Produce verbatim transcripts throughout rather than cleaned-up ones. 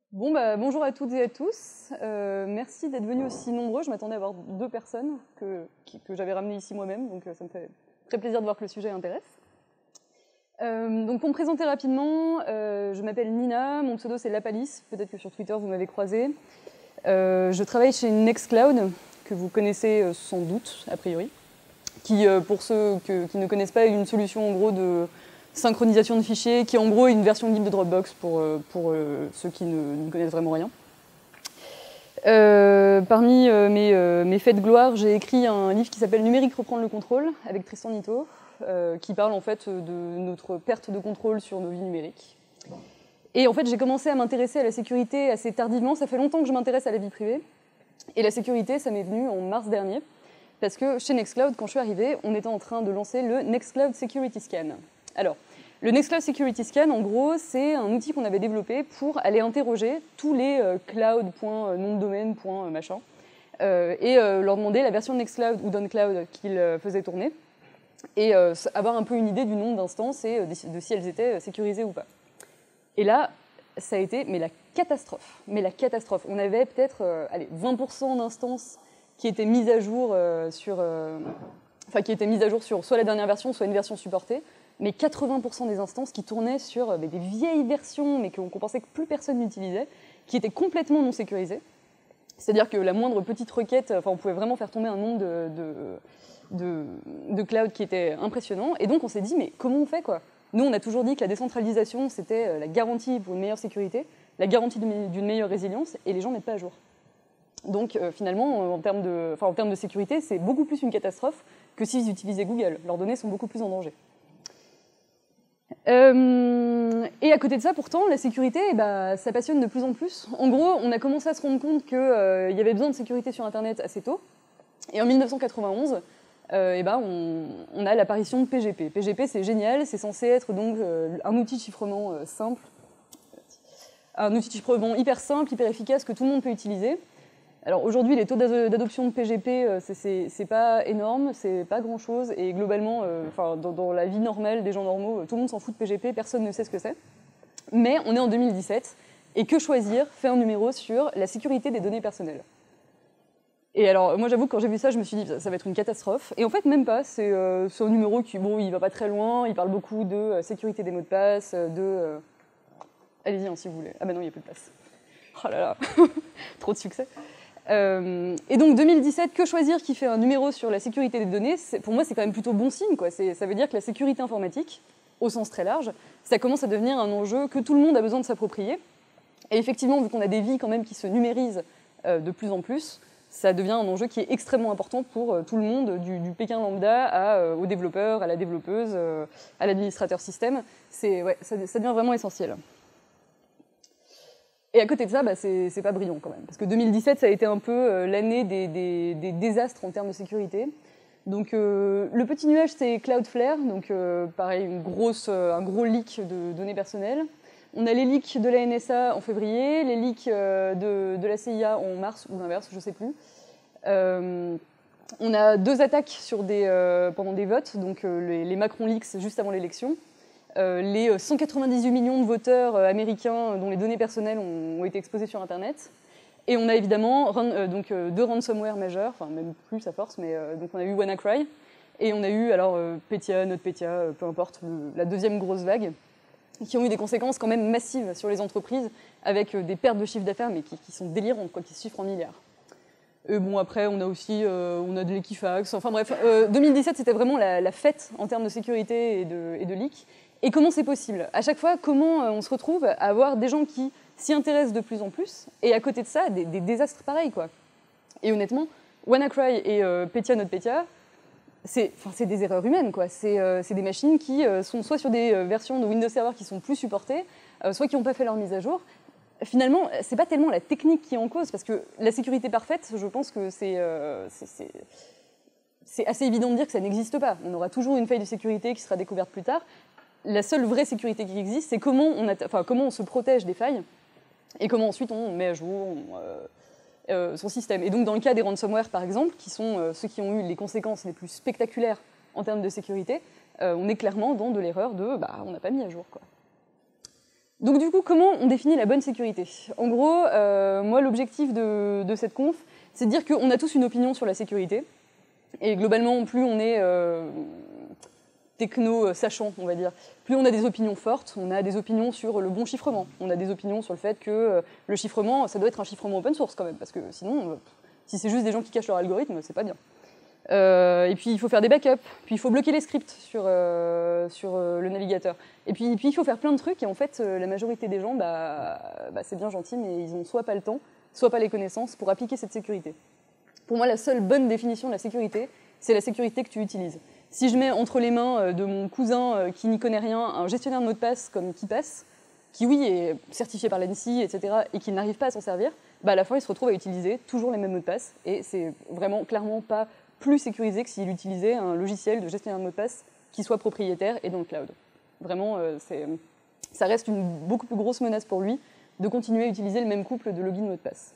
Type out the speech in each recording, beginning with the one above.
Bon, bah, bonjour à toutes et à tous. Euh, merci d'être venus aussi nombreux. Je m'attendais à avoir deux personnes que, qui- que j'avais ramenées ici moi-même, donc euh, ça me fait très plaisir de voir que le sujet intéresse. Euh, donc pour me présenter rapidement, euh, je m'appelle Nina, mon pseudo c'est Lapalice, peut-être que sur Twitter vous m'avez croisé. Euh, je travaille chez Nextcloud, que vous connaissez euh, sans doute, a priori, qui, euh, pour ceux que- qui ne connaissent pas, est une solution en gros de synchronisation de fichiers, qui est en gros une version libre de Dropbox pour, euh, pour euh, ceux qui ne, ne connaissent vraiment rien. Euh, parmi euh, mes, euh, mes faits de gloire, j'ai écrit un livre qui s'appelle Numérique reprendre le contrôle, avec Tristan Nitto, euh, qui parle en fait de notre perte de contrôle sur nos vies numériques. Et en fait, j'ai commencé à m'intéresser à la sécurité assez tardivement. Ça fait longtemps que je m'intéresse à la vie privée. Et la sécurité, ça m'est venu en mars dernier. Parce que chez Nextcloud, quand je suis arrivée, on était en train de lancer le Nextcloud Security Scan. Alors, le Nextcloud Security Scan, en gros, c'est un outil qu'on avait développé pour aller interroger tous les euh, cloud.nom de domaine, machin, euh, et euh, leur demander la version de Nextcloud ou d'OnCloud qu'ils euh, faisaient tourner, et euh, avoir un peu une idée du nombre d'instances et euh, de si elles étaient sécurisées ou pas. Et là, ça a été mais la catastrophe. Mais la catastrophe. On avait peut-être euh, allez, vingt pour cent d'instances qui étaient mises à jour euh, sur, euh, enfin qui étaient mises à jour sur soit la dernière version, soit une version supportée, mais quatre-vingts pour cent des instances qui tournaient sur euh, des vieilles versions, mais qu'on pensait que plus personne n'utilisait, qui étaient complètement non sécurisées. C'est-à-dire que la moindre petite requête, enfin on pouvait vraiment faire tomber un nombre de, de, de, de cloud qui était impressionnant. Et donc on s'est dit, mais comment on fait quoi ? Nous, on a toujours dit que la décentralisation, c'était la garantie pour une meilleure sécurité, la garantie d'une meilleure résilience, et les gens ne mettent pas à jour. Donc euh, finalement, en termes, de, enfin, en termes de sécurité, c'est beaucoup plus une catastrophe que s'ils utilisaient Google. Leurs données sont beaucoup plus en danger. Euh, et à côté de ça, pourtant, la sécurité, bah, ça passionne de plus en plus. En gros, on a commencé à se rendre compte qu'il euh, y avait besoin de sécurité sur Internet assez tôt. Et en mille neuf cent quatre-vingt-onze, euh, et ben on, on a l'apparition de P G P. P G P, c'est génial, c'est censé être donc euh, un outil de chiffrement euh, simple, un outil de chiffrement hyper simple, hyper efficace que tout le monde peut utiliser. Alors aujourd'hui, les taux d'adoption de P G P, euh, c'est pas énorme, c'est pas grand-chose, et globalement, euh, dans, dans la vie normale des gens normaux, tout le monde s'en fout de P G P, personne ne sait ce que c'est. Mais on est en deux mille dix-sept, et Que Choisir fait un numéro sur la sécurité des données personnelles. Et alors, moi j'avoue que quand j'ai vu ça, je me suis dit, ça, ça va être une catastrophe. Et en fait, même pas, c'est euh, un numéro qui, bon, il va pas très loin, il parle beaucoup de euh, sécurité des mots de passe, de... Euh... Allez-y, hein, si vous voulez. Ah bah non, il n'y a plus de place. Oh là là, trop de succès. Euh, et donc deux mille dix-sept, Que Choisir qui fait un numéro sur la sécurité des données, pour moi c'est quand même plutôt bon signe, quoi. Ça veut dire que la sécurité informatique, au sens très large, ça commence à devenir un enjeu que tout le monde a besoin de s'approprier. Et effectivement, vu qu'on a des vies quand même qui se numérisent euh, de plus en plus, ça devient un enjeu qui est extrêmement important pour euh, tout le monde, du, du Pékin lambda à, euh, au développeur, à la développeuse, euh, à l'administrateur système. Ouais, ça, ça devient vraiment essentiel. Et à côté de ça, bah, c'est pas brillant quand même. Parce que deux mille dix-sept, ça a été un peu euh, l'année des, des, des désastres en termes de sécurité. Donc euh, le petit nuage, c'est Cloudflare, donc euh, pareil, une grosse, euh, un gros leak de données personnelles. On a les leaks de la N S A en février, les leaks euh, de, de la C I A en mars, ou l'inverse, je ne sais plus. Euh, on a deux attaques sur des, euh, pendant des votes, donc euh, les, les Macron leaks juste avant l'élection. Euh, les cent quatre-vingt-dix-huit millions de voteurs euh, américains dont les données personnelles ont, ont été exposées sur Internet. Et on a évidemment run, euh, donc, euh, deux ransomware majeurs, enfin même plus à force, mais euh, donc on a eu WannaCry, et on a eu alors euh, Petya, NotPetya, euh, peu importe, le, la deuxième grosse vague, qui ont eu des conséquences quand même massives sur les entreprises, avec euh, des pertes de chiffre d'affaires, mais qui, qui sont délirantes, quoi, qui se chiffrent en milliards. Et bon, après, on a aussi euh, on a de l'Equifax, enfin bref, euh, deux mille dix-sept, c'était vraiment la, la fête en termes de sécurité et de, et de leaks. Et comment c'est possible? À chaque fois, comment on se retrouve à avoir des gens qui s'y intéressent de plus en plus, et à côté de ça, des, des désastres pareils, quoi. Et honnêtement, WannaCry et euh, Petya, NotPetya, c'est des erreurs humaines, quoi. C'est euh, des machines qui euh, sont soit sur des euh, versions de Windows Server qui sont plus supportées, euh, soit qui n'ont pas fait leur mise à jour. Finalement, c'est pas tellement la technique qui est en cause, parce que la sécurité parfaite, je pense que c'est euh, assez évident de dire que ça n'existe pas. On aura toujours une faille de sécurité qui sera découverte plus tard. La seule vraie sécurité qui existe, c'est comment, enfin, comment on se protège des failles et comment ensuite on met à jour on, euh, euh, son système. Et donc dans le cas des ransomware, par exemple, qui sont euh, ceux qui ont eu les conséquences les plus spectaculaires en termes de sécurité, euh, on est clairement dans de l'erreur de bah, on n'a pas mis à jour, quoi. Donc du coup, comment on définit la bonne sécurité? En gros, euh, moi, l'objectif de, de cette conf, c'est de dire qu'on a tous une opinion sur la sécurité. Et globalement, plus on est euh, techno-sachant, on va dire, plus on a des opinions fortes, on a des opinions sur le bon chiffrement, on a des opinions sur le fait que euh, le chiffrement, ça doit être un chiffrement open source quand même, parce que sinon, euh, si c'est juste des gens qui cachent leur algorithme, c'est pas bien. Euh, et puis il faut faire des backups, puis il faut bloquer les scripts sur, euh, sur euh, le navigateur. Et puis, puis il faut faire plein de trucs, et en fait, euh, la majorité des gens, bah, bah, c'est bien gentil, mais ils ont soit pas le temps, soit pas les connaissances pour appliquer cette sécurité. Pour moi, la seule bonne définition de la sécurité, c'est la sécurité que tu utilises. Si je mets entre les mains de mon cousin qui n'y connaît rien un gestionnaire de mot de passe comme KeePass, qui oui est certifié par l'ANSSI, et cetera, et qui n'arrive pas à s'en servir, bah à la fin il se retrouve à utiliser toujours les mêmes mots de passe, et c'est vraiment clairement pas plus sécurisé que s'il utilisait un logiciel de gestionnaire de mot de passe qui soit propriétaire et dans le cloud. Vraiment, euh, ça reste une beaucoup plus grosse menace pour lui de continuer à utiliser le même couple de login mot de passe.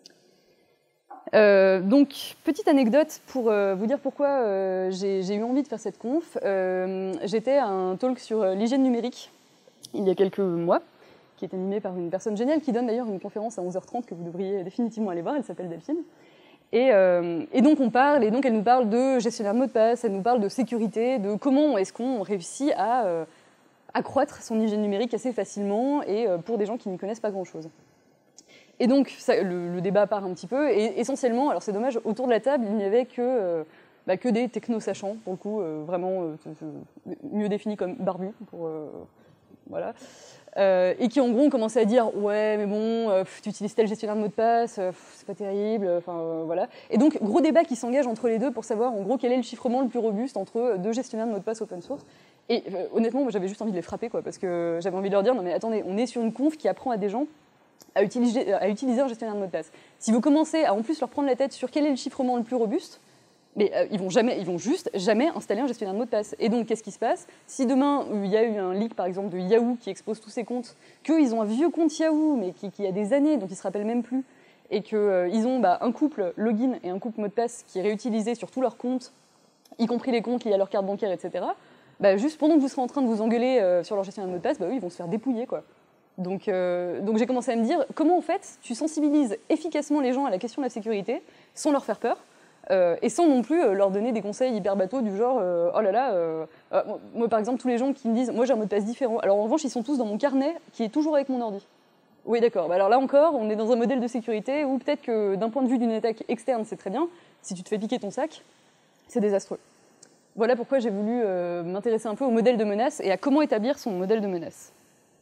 Euh, donc, petite anecdote pour euh, vous dire pourquoi euh, j'ai eu envie de faire cette conf. Euh, J'étais à un talk sur l'hygiène numérique il y a quelques mois, qui est animé par une personne géniale qui donne d'ailleurs une conférence à onze heures trente que vous devriez définitivement aller voir, elle s'appelle Delphine. Et, euh, et donc on parle, et donc elle nous parle de gestionnaire de mots de passe, elle nous parle de sécurité, de comment est-ce qu'on réussit à euh, accroître son hygiène numérique assez facilement et euh, pour des gens qui n'y connaissent pas grand-chose. Et donc ça, le, le débat part un petit peu, et essentiellement, alors c'est dommage, autour de la table, il n'y avait que, euh, bah, que des techno-sachants, pour le coup, euh, vraiment euh, mieux définis comme barbus, pour, euh, voilà. Euh, et qui en gros ont commencé à dire ouais mais bon euh, tu utilises tel gestionnaire de mot de passe, euh, c'est pas terrible, enfin euh, voilà. Et donc gros débat qui s'engage entre les deux pour savoir en gros quel est le chiffrement le plus robuste entre deux gestionnaires de mot de passe open source. Et euh, honnêtement moi j'avais juste envie de les frapper quoi, parce que j'avais envie de leur dire non mais attendez, on est sur une conf qui apprend à des gens à utiliser, à utiliser un gestionnaire de mot de passe. Si vous commencez à en plus leur prendre la tête sur quel est le chiffrement le plus robuste, mais euh, ils vont jamais, ils vont juste jamais installer un gestionnaire de mot de passe. Et donc, qu'est-ce qui se passe? Si demain, il y a eu un leak, par exemple, de Yahoo qui expose tous ses comptes, qu'ils ont un vieux compte Yahoo, mais qui, qui a des années, dont ils ne se rappellent même plus, et qu'ils euh, ont bah, un couple login et un couple mot de passe qui est réutilisé sur tous leurs comptes, y compris les comptes liés à leur carte bancaire, et cetera, bah, juste pendant que vous serez en train de vous engueuler euh, sur leur gestionnaire de mot de passe, bah, eux, ils vont se faire dépouiller, quoi. Donc, euh, donc j'ai commencé à me dire, comment, en fait, tu sensibilises efficacement les gens à la question de la sécurité, sans leur faire peur, Euh, et sans non plus euh, leur donner des conseils hyper bateaux du genre euh, oh là là, euh, euh, moi par exemple tous les gens qui me disent moi j'ai un mot de passe différent, alors en revanche ils sont tous dans mon carnet qui est toujours avec mon ordi. Oui d'accord, bah, alors là encore on est dans un modèle de sécurité où peut-être que d'un point de vue d'une attaque externe c'est très bien, si tu te fais piquer ton sac c'est désastreux. Voilà pourquoi j'ai voulu euh, m'intéresser un peu au modèle de menace et à comment établir son modèle de menace.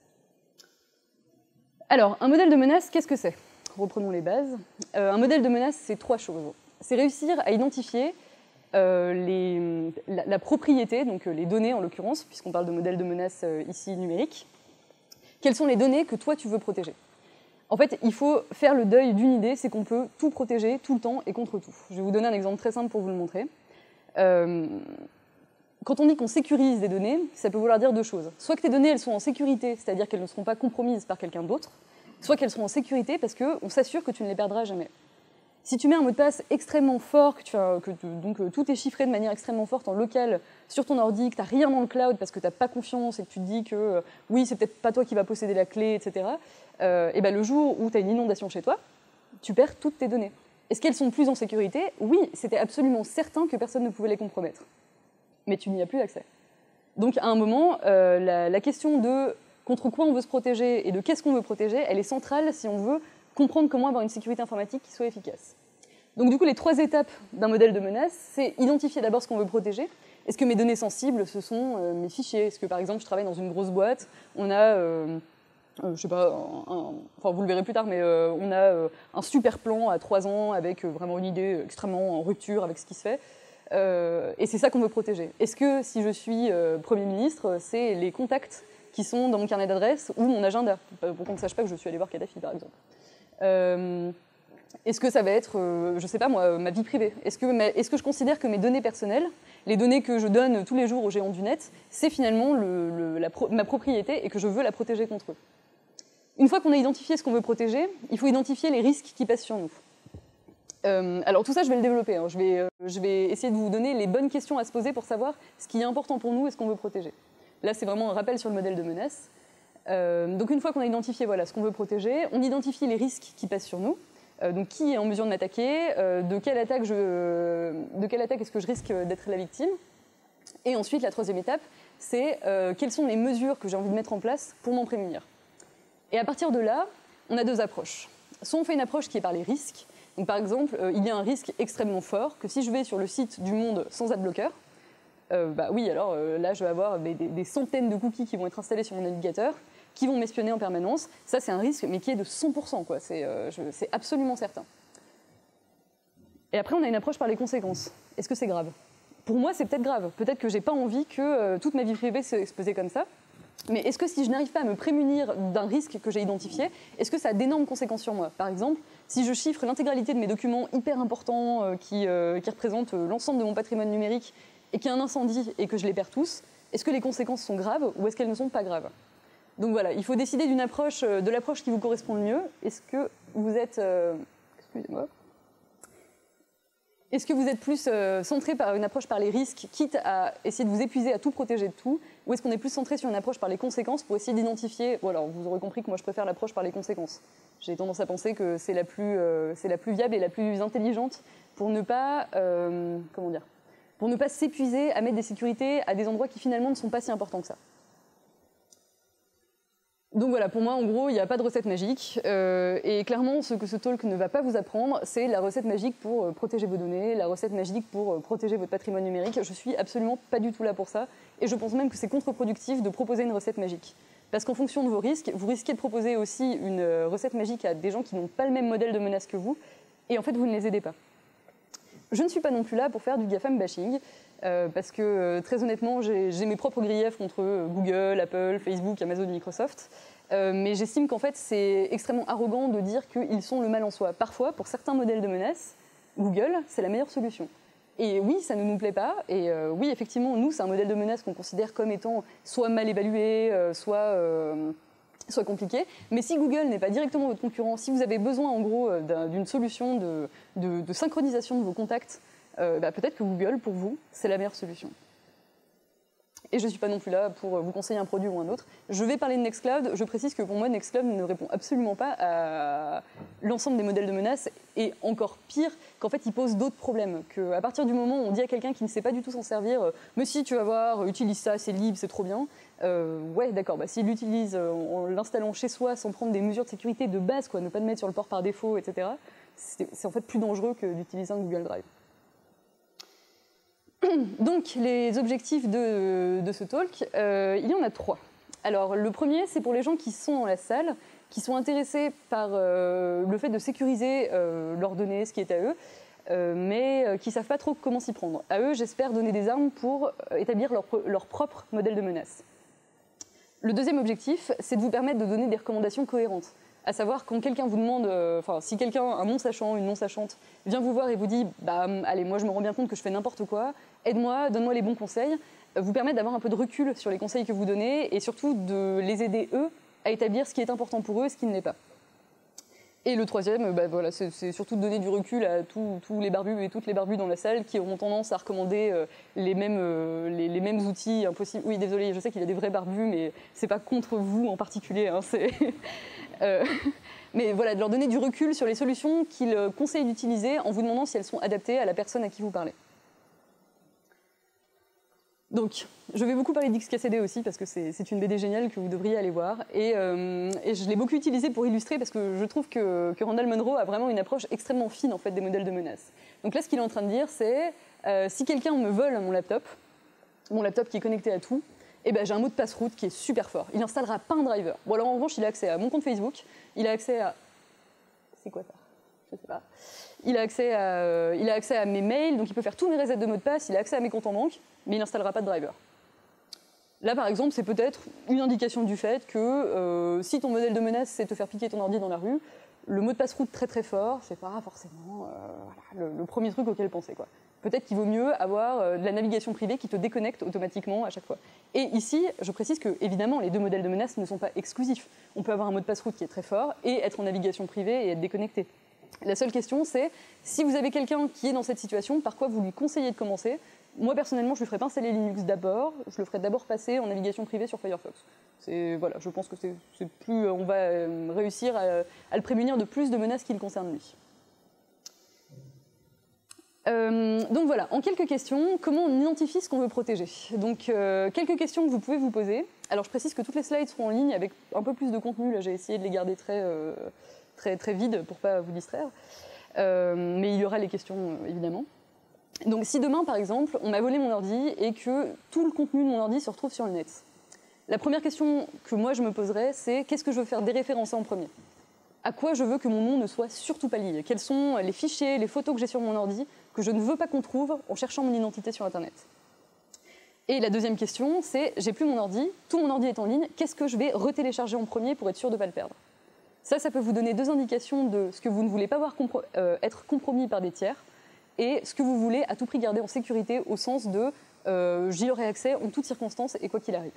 Alors un modèle de menace, qu'est-ce que c'est? Reprenons les bases. Euh, un modèle de menace c'est trois choses. C'est réussir à identifier euh, les, la, la propriété, donc euh, les données en l'occurrence, puisqu'on parle de modèle de menace euh, ici numérique. Quelles sont les données que toi tu veux protéger? En fait, il faut faire le deuil d'une idée, c'est qu'on peut tout protéger, tout le temps et contre tout. Je vais vous donner un exemple très simple pour vous le montrer. Euh, quand on dit qu'on sécurise des données, ça peut vouloir dire deux choses. Soit que tes données elles sont en sécurité, c'est-à-dire qu'elles ne seront pas compromises par quelqu'un d'autre, soit qu'elles seront en sécurité parce qu'on s'assure que tu ne les perdras jamais. Si tu mets un mot de passe extrêmement fort, que, tu as, que tu, donc, euh, tout est chiffré de manière extrêmement forte en local sur ton ordi, que tu n'as rien dans le cloud parce que tu n'as pas confiance et que tu te dis que euh, oui, c'est peut-être pas toi qui vas posséder la clé, et cetera, euh, et ben, le jour où tu as une inondation chez toi, tu perds toutes tes données. Est-ce qu'elles sont plus en sécurité? Oui, c'était absolument certain que personne ne pouvait les compromettre. Mais tu n'y as plus accès. Donc à un moment, euh, la, la question de contre quoi on veut se protéger et de qu'est-ce qu'on veut protéger, elle est centrale si on veut comprendre comment avoir une sécurité informatique qui soit efficace. Donc du coup, les trois étapes d'un modèle de menace, c'est identifier d'abord ce qu'on veut protéger. Est-ce que mes données sensibles, ce sont euh, mes fichiers? Est-ce que par exemple, je travaille dans une grosse boîte, on a, euh, euh, je sais pas, un, un, enfin vous le verrez plus tard, mais euh, on a euh, un super plan à trois ans avec euh, vraiment une idée extrêmement en rupture avec ce qui se fait. Euh, et c'est ça qu'on veut protéger. Est-ce que si je suis euh, Premier ministre, c'est les contacts qui sont dans mon carnet d'adresse ou mon agenda, pour qu'on ne sache pas que je suis allé voir Kadhafi, par exemple. Euh, est-ce que ça va être, euh, je sais pas moi, ma vie privée? Est-ce que, est-ce que je considère que mes données personnelles, les données que je donne tous les jours aux géants du net, c'est finalement le, le, la pro, ma propriété et que je veux la protéger contre eux? Une fois qu'on a identifié ce qu'on veut protéger, il faut identifier les risques qui pèsent sur nous. Euh, alors tout ça, je vais le développer. Hein. Je, vais, euh, je vais essayer de vous donner les bonnes questions à se poser pour savoir ce qui est important pour nous et ce qu'on veut protéger. Là, c'est vraiment un rappel sur le modèle de menace. Euh, donc une fois qu'on a identifié voilà, ce qu'on veut protéger, on identifie les risques qui pèsent sur nous. Euh, donc qui est en mesure de m'attaquer, euh, de quelle attaque, je, de quelle attaque est-ce que je risque d'être la victime. Et ensuite, la troisième étape, c'est euh, quelles sont les mesures que j'ai envie de mettre en place pour m'en prémunir. Et à partir de là, on a deux approches. Soit on fait une approche qui est par les risques. Donc par exemple, euh, il y a un risque extrêmement fort que si je vais sur le site du Monde sans adblocker, euh, bah oui, alors euh, là, je vais avoir des, des, des centaines de cookies qui vont être installés sur mon navigateur, qui vont m'espionner en permanence. Ça, c'est un risque, mais qui est de cent pour cent, quoi. C'est, euh, je, c'est absolument certain. Et après, on a une approche par les conséquences. Est-ce que c'est grave ? Pour moi, c'est peut-être grave. Peut-être que j'ai pas envie que euh, toute ma vie privée soit exposée comme ça. Mais est-ce que si je n'arrive pas à me prémunir d'un risque que j'ai identifié, est-ce que ça a d'énormes conséquences sur moi ? Par exemple, si je chiffre l'intégralité de mes documents hyper importants euh, qui, euh, qui représentent euh, l'ensemble de mon patrimoine numérique et qu'il y a un incendie et que je les perds tous, est-ce que les conséquences sont graves ou est-ce qu'elles ne sont pas graves ? Donc voilà, il faut décider d'une approche, euh, de l'approche qui vous correspond le mieux. Est-ce que vous êtes... Euh, excusez-moi. Est-ce que vous êtes plus euh, centré par une approche par les risques, quitte à essayer de vous épuiser à tout protéger de tout, ou est-ce qu'on est plus centré sur une approche par les conséquences pour essayer d'identifier... Bon, alors, vous aurez compris que moi je préfère l'approche par les conséquences. J'ai tendance à penser que c'est la plus, euh, c'est la plus viable et la plus intelligente pour ne pas... Euh, comment dire ? Pour ne pas s'épuiser à mettre des sécurités à des endroits qui finalement ne sont pas si importants que ça. Donc voilà, pour moi, en gros, il n'y a pas de recette magique. Euh, et clairement, ce que ce talk ne va pas vous apprendre, c'est la recette magique pour euh, protéger vos données, la recette magique pour euh, protéger votre patrimoine numérique. Je suis absolument pas du tout là pour ça. Et je pense même que c'est contre-productif de proposer une recette magique. Parce qu'en fonction de vos risques, vous risquez de proposer aussi une euh, recette magique à des gens qui n'ont pas le même modèle de menace que vous. Et en fait, vous ne les aidez pas. Je ne suis pas non plus là pour faire du GAFAM bashing. Euh, parce que euh, très honnêtement, j'ai, j'ai mes propres griefs contre euh, Google, Apple, Facebook, Amazon, Microsoft. Euh, mais j'estime qu'en fait, c'est extrêmement arrogant de dire qu'ils sont le mal en soi. Parfois, pour certains modèles de menaces, Google, c'est la meilleure solution. Et oui, ça ne nous plaît pas. Et euh, oui, effectivement, nous, c'est un modèle de menace qu'on considère comme étant soit mal évalué, euh, soit, euh, soit compliqué. Mais si Google n'est pas directement votre concurrent, si vous avez besoin, en gros, d'un, d'une solution de, de, de synchronisation de vos contacts, Euh, bah, peut-être que Google, pour vous, c'est la meilleure solution. Et je ne suis pas non plus là pour vous conseiller un produit ou un autre. Je vais parler de Nextcloud. Je précise que pour moi, Nextcloud ne répond absolument pas à l'ensemble des modèles de menaces. Et encore pire, qu'en fait, il pose d'autres problèmes. Qu'à partir du moment où on dit à quelqu'un qui ne sait pas du tout s'en servir « Mais si, tu vas voir, utilise ça, c'est libre, c'est trop bien. Euh, », ouais, d'accord, bah, s'il l'utilise en l'installant chez soi sans prendre des mesures de sécurité de base, quoi, ne pas le mettre sur le port par défaut, et cetera, c'est, c'est en fait plus dangereux que d'utiliser un Google Drive. Donc, les objectifs de, de ce talk, euh, il y en a trois. Alors, le premier, c'est pour les gens qui sont dans la salle, qui sont intéressés par euh, le fait de sécuriser euh, leurs données, ce qui est à eux, euh, mais euh, qui ne savent pas trop comment s'y prendre. À eux, j'espère donner des armes pour établir leur, leur propre modèle de menace. Le deuxième objectif, c'est de vous permettre de donner des recommandations cohérentes. À savoir, quand quelqu'un vous demande, enfin, euh, si quelqu'un, un non-sachant, une non-sachante, vient vous voir et vous dit bah, « Allez, moi je me rends bien compte que je fais n'importe quoi, aide-moi, donne-moi les bons conseils », vous permettre d'avoir un peu de recul sur les conseils que vous donnez et surtout de les aider, eux, à établir ce qui est important pour eux et ce qui ne l'est pas. Et le troisième, bah, voilà, c'est, c'est surtout de donner du recul à tous les barbus et toutes les barbues dans la salle qui auront tendance à recommander euh, les, mêmes, euh, les, les mêmes outils impossibles. Oui, désolé, je sais qu'il y a des vrais barbus, mais c'est pas contre vous en particulier, hein, c'est... Euh, mais voilà, de leur donner du recul sur les solutions qu'ils conseillent d'utiliser en vous demandant si elles sont adaptées à la personne à qui vous parlez. Donc, je vais beaucoup parler d'X K C D aussi parce que c'est, c'est une B D géniale que vous devriez aller voir. Et, euh, et je l'ai beaucoup utilisée pour illustrer parce que je trouve que, que Randall Munroe a vraiment une approche extrêmement fine en fait, des modèles de menaces. Donc là, ce qu'il est en train de dire, c'est euh, si quelqu'un me vole mon laptop, mon laptop qui est connecté à tout, eh ben, j'ai un mot de passe-route qui est super fort. Il n'installera pas un driver. Bon, alors en revanche, il a accès à mon compte Facebook, il a accès à... C'est quoi ça ? Je sais pas. Il a, accès à, euh, il a accès à mes mails, donc il peut faire tous mes resets de mots de passe, il a accès à mes comptes en banque, mais il n'installera pas de driver. Là, par exemple, c'est peut-être une indication du fait que euh, si ton modèle de menace, c'est te faire piquer ton ordi dans la rue, le mot de passe-route très très fort, c'est pas forcément euh, voilà, le, le premier truc auquel penser, quoi. Peut-être qu'il vaut mieux avoir euh, de la navigation privée qui te déconnecte automatiquement à chaque fois. Et ici, je précise que, évidemment, les deux modèles de menace ne sont pas exclusifs. On peut avoir un mot de passe-route qui est très fort et être en navigation privée et être déconnecté. La seule question, c'est si vous avez quelqu'un qui est dans cette situation, par quoi vous lui conseillez de commencer? moi personnellement, je lui ferais pas installer Linux d'abord, je le ferais d'abord passer en navigation privée sur Firefox. Voilà, je pense que c'est plus, on va réussir à, à le prémunir de plus de menaces qui le concernent lui. Euh, donc voilà, en quelques questions, comment on identifie ce qu'on veut protéger? Donc euh, quelques questions que vous pouvez vous poser. Alors je précise que toutes les slides seront en ligne avec un peu plus de contenu, là j'ai essayé de les garder très, euh, très, très vides pour pas vous distraire. Euh, mais il y aura les questions euh, évidemment. Donc si demain par exemple, on m'a volé mon ordi et que tout le contenu de mon ordi se retrouve sur le net, la première question que moi je me poserais, c'est qu'est-ce que je veux faire déréférencer en premier? À quoi je veux que mon nom ne soit surtout pas lié? Quels sont les fichiers, les photos que j'ai sur mon ordi que je ne veux pas qu'on trouve en cherchant mon identité sur Internet? Et la deuxième question, c'est j'ai plus mon ordi, tout mon ordi est en ligne, qu'est-ce que je vais retélécharger en premier pour être sûr de ne pas le perdre? Ça, ça peut vous donner deux indications de ce que vous ne voulez pas voir compro euh, être compromis par des tiers et ce que vous voulez à tout prix garder en sécurité au sens de euh, j'y aurai accès en toutes circonstances et quoi qu'il arrive.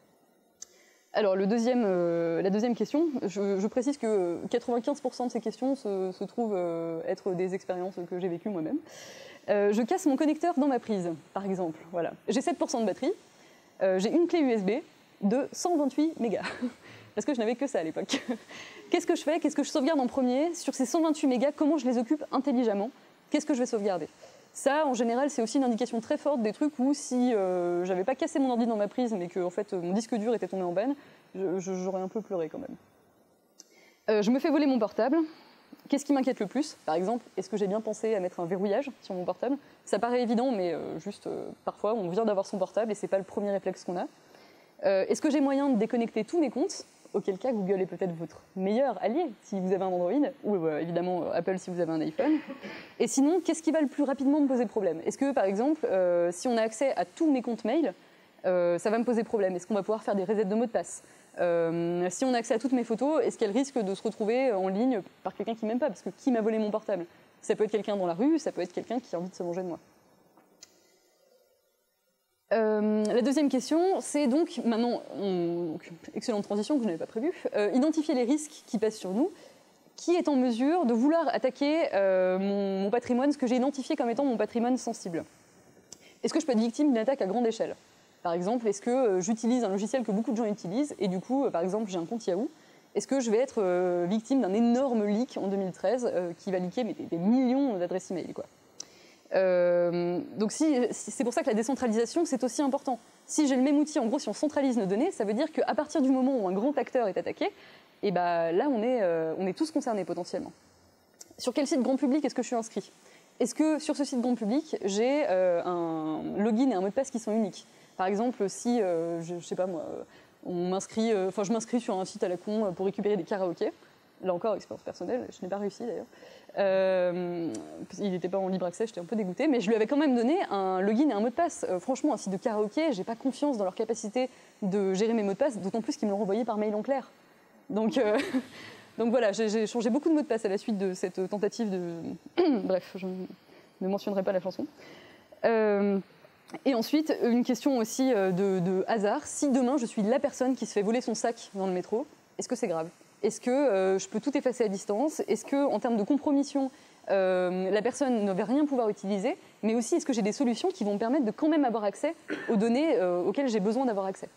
Alors, le deuxième, euh, la deuxième question, je, je précise que quatre-vingt-quinze pour cent de ces questions se, se trouvent euh, être des expériences que j'ai vécues moi-même. Euh, je casse mon connecteur dans ma prise, par exemple. Voilà. J'ai sept pour cent de batterie, euh, j'ai une clé U S B de cent vingt-huit mégas, parce que je n'avais que ça à l'époque. Qu'est-ce que je fais? Qu'est-ce que je sauvegarde en premier? Sur ces cent vingt-huit mégas, comment je les occupe intelligemment? Qu'est-ce que je vais sauvegarder? Ça, en général, c'est aussi une indication très forte des trucs où si euh, j'avais pas cassé mon ordi dans ma prise, mais que en fait, mon disque dur était tombé en panne, j'aurais un peu pleuré quand même. Euh, je me fais voler mon portable. Qu'est-ce qui m'inquiète le plus? Par exemple, est-ce que j'ai bien pensé à mettre un verrouillage sur mon portable? Ça paraît évident, mais euh, juste euh, parfois, on vient d'avoir son portable et c'est pas le premier réflexe qu'on a. Euh, est-ce que j'ai moyen de déconnecter tous mes comptes? Auquel cas, Google est peut-être votre meilleur allié si vous avez un Android, ou euh, évidemment Apple si vous avez un iPhone. Et sinon, qu'est-ce qui va le plus rapidement me poser problème? Est-ce que, par exemple, euh, si on a accès à tous mes comptes mail, euh, ça va me poser problème? Est-ce qu'on va pouvoir faire des resets de mots de passe? euh, Si on a accès à toutes mes photos, est-ce qu'elles risquent de se retrouver en ligne par quelqu'un qui m'aime pas? Parce que qui m'a volé mon portable? Ça peut être quelqu'un dans la rue, ça peut être quelqu'un qui a envie de se venger de moi. Euh, la deuxième question, c'est donc, maintenant, on, donc, excellente transition que je n'avais pas prévue, euh, identifier les risques qui pèsent sur nous. Qui est en mesure de vouloir attaquer euh, mon, mon patrimoine, ce que j'ai identifié comme étant mon patrimoine sensible? Est-ce que je peux être victime d'une attaque à grande échelle? Par exemple, est-ce que euh, j'utilise un logiciel que beaucoup de gens utilisent, et du coup, euh, par exemple, j'ai un compte Yahoo? Est-ce que je vais être euh, victime d'un énorme leak en deux mille treize euh, qui va leaker mais, des, des millions d'adresses email, quoi? Euh, donc si, c'est pour ça que la décentralisation, c'est aussi important. Si j'ai le même outil, en gros, si on centralise nos données, ça veut dire qu'à partir du moment où un grand acteur est attaqué, et ben là, on est, euh, on est tous concernés potentiellement. Sur quel site grand public est-ce que je suis inscrit? Est-ce que sur ce site grand public, j'ai euh, un login et un mot de passe qui sont uniques? Par exemple, si, euh, je, je sais pas moi, on m'inscrit, euh, enfin je m'inscris sur un site à la con pour récupérer des karaokés. Là encore, expérience personnelle, je n'ai pas réussi d'ailleurs. Euh, il n'était pas en libre accès, j'étais un peu dégoûtée, mais je lui avais quand même donné un login et un mot de passe. Euh, franchement, un site de karaoké, j'ai pas confiance dans leur capacité de gérer mes mots de passe, d'autant plus qu'ils me l'ont renvoyé par mail en clair. Donc, euh, donc voilà, j'ai changé beaucoup de mots de passe à la suite de cette tentative de... Bref, je ne mentionnerai pas la chanson. Euh, et ensuite, une question aussi de, de hasard. Si demain, je suis la personne qui se fait voler son sac dans le métro, est-ce que c'est grave? Est-ce que euh, je peux tout effacer à distance? Est-ce qu'en termes de compromission, euh, la personne ne va rien pouvoir utiliser? Mais aussi, est-ce que j'ai des solutions qui vont me permettre de quand même avoir accès aux données euh, auxquelles j'ai besoin d'avoir accès?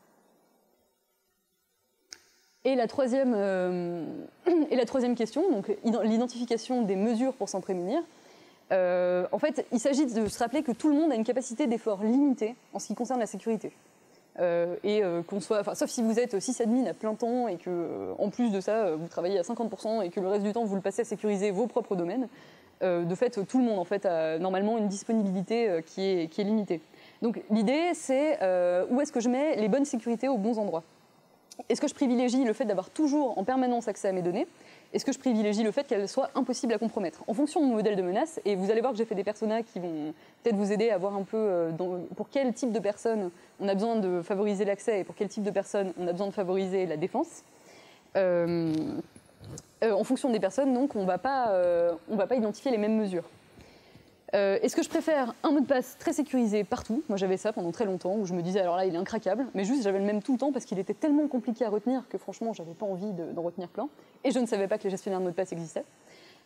Et la troisième, euh, et la troisième question, donc l'identification des mesures pour s'en prémunir. Euh, en fait, il s'agit de se rappeler que tout le monde a une capacité d'effort limitée en ce qui concerne la sécurité. Euh, et euh, qu'on soit, enfin, sauf si vous êtes sysadmin à plein temps et que, euh, en plus de ça, vous travaillez à cinquante pour cent et que le reste du temps vous le passez à sécuriser vos propres domaines. Euh, de fait, tout le monde en fait a normalement une disponibilité euh, qui est, qui est limitée. Donc, l'idée, c'est euh, où est-ce que je mets les bonnes sécurités aux bons endroits. Est-ce que je privilégie le fait d'avoir toujours en permanence accès à mes données? Est-ce que je privilégie le fait qu'elles soient impossibles à compromettre? En fonction de mon modèle de menace, et vous allez voir que j'ai fait des personas qui vont peut-être vous aider à voir un peu euh, dans, pour quel type de personnes on a besoin de favoriser l'accès et pour quel type de personnes on a besoin de favoriser la défense. Euh, euh, en fonction des personnes, donc, on ne va pas, euh, on va pas identifier les mêmes mesures. Euh, Est-ce que je préfère un mot de passe très sécurisé partout? Moi j'avais ça pendant très longtemps où je me disais alors là il est incraquable, mais juste j'avais le même tout le temps parce qu'il était tellement compliqué à retenir que franchement j'avais pas envie d'en retenir plein et je ne savais pas que les gestionnaires de mots de passe existaient.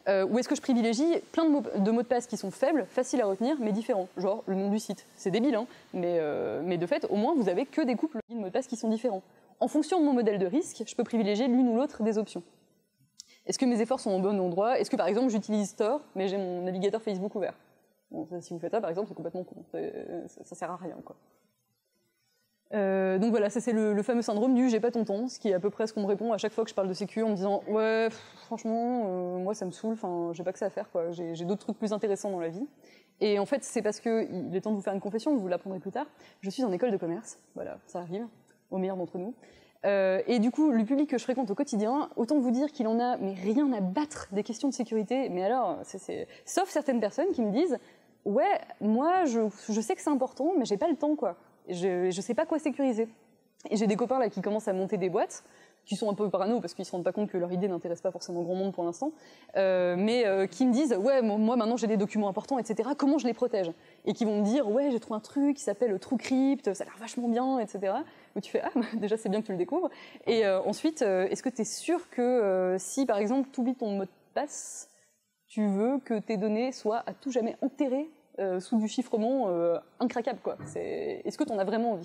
euh, ou est-ce que je privilégie plein de mots, de mots de passe qui sont faibles, faciles à retenir, mais différents, genre le nom du site. C'est débile, hein, mais, euh, mais de fait, au moins, vous avez que des couples de mots de passe qui sont différents. En fonction de mon modèle de risque, je peux privilégier l'une ou l'autre des options. Est-ce que mes efforts sont au bon endroit? Est-ce que, par exemple, j'utilise Tor, mais j'ai mon navigateur Facebook ouvert? Bon, si vous faites ça, par exemple, c'est complètement con. Ça, ça sert à rien, quoi. Euh, donc voilà, ça c'est le, le fameux syndrome du « j'ai pas ton temps », ce qui est à peu près ce qu'on me répond à chaque fois que je parle de sécu en me disant « ouais, pff, franchement, euh, moi ça me saoule, enfin, j'ai pas que ça à faire, quoi. J'ai, j'ai d'autres trucs plus intéressants dans la vie ». Et en fait, c'est parce que, il est temps de vous faire une confession, vous l'apprendrez plus tard, je suis en école de commerce, voilà, ça arrive, aux meilleurs d'entre nous. Euh, et du coup, le public que je fréquente au quotidien, autant vous dire qu'il en a mais rien à battre des questions de sécurité, mais alors, c'est, c'est... sauf certaines personnes qui me disent « ouais, moi je, je sais que c'est important, mais j'ai pas le temps, quoi. Je, je sais pas quoi sécuriser ». Et j'ai des copains là qui commencent à monter des boîtes, qui sont un peu parano parce qu'ils se rendent pas compte que leur idée n'intéresse pas forcément grand monde pour l'instant, euh, mais euh, qui me disent « ouais, moi maintenant j'ai des documents importants, et cetera. Comment je les protège ?» Et qui vont me dire « ouais, j'ai trouvé un truc qui s'appelle TrueCrypt, ça a l'air vachement bien, et cetera » Où tu fais « ah, déjà c'est bien que tu le découvres ». Et euh, ensuite, euh, est-ce que tu es sûr que euh, si par exemple tu oublies ton mot de passe, tu veux que tes données soient à tout jamais enterrées euh, sous du chiffrement euh, incraquable, quoi. C'est... Est-ce que tu en as vraiment envie ?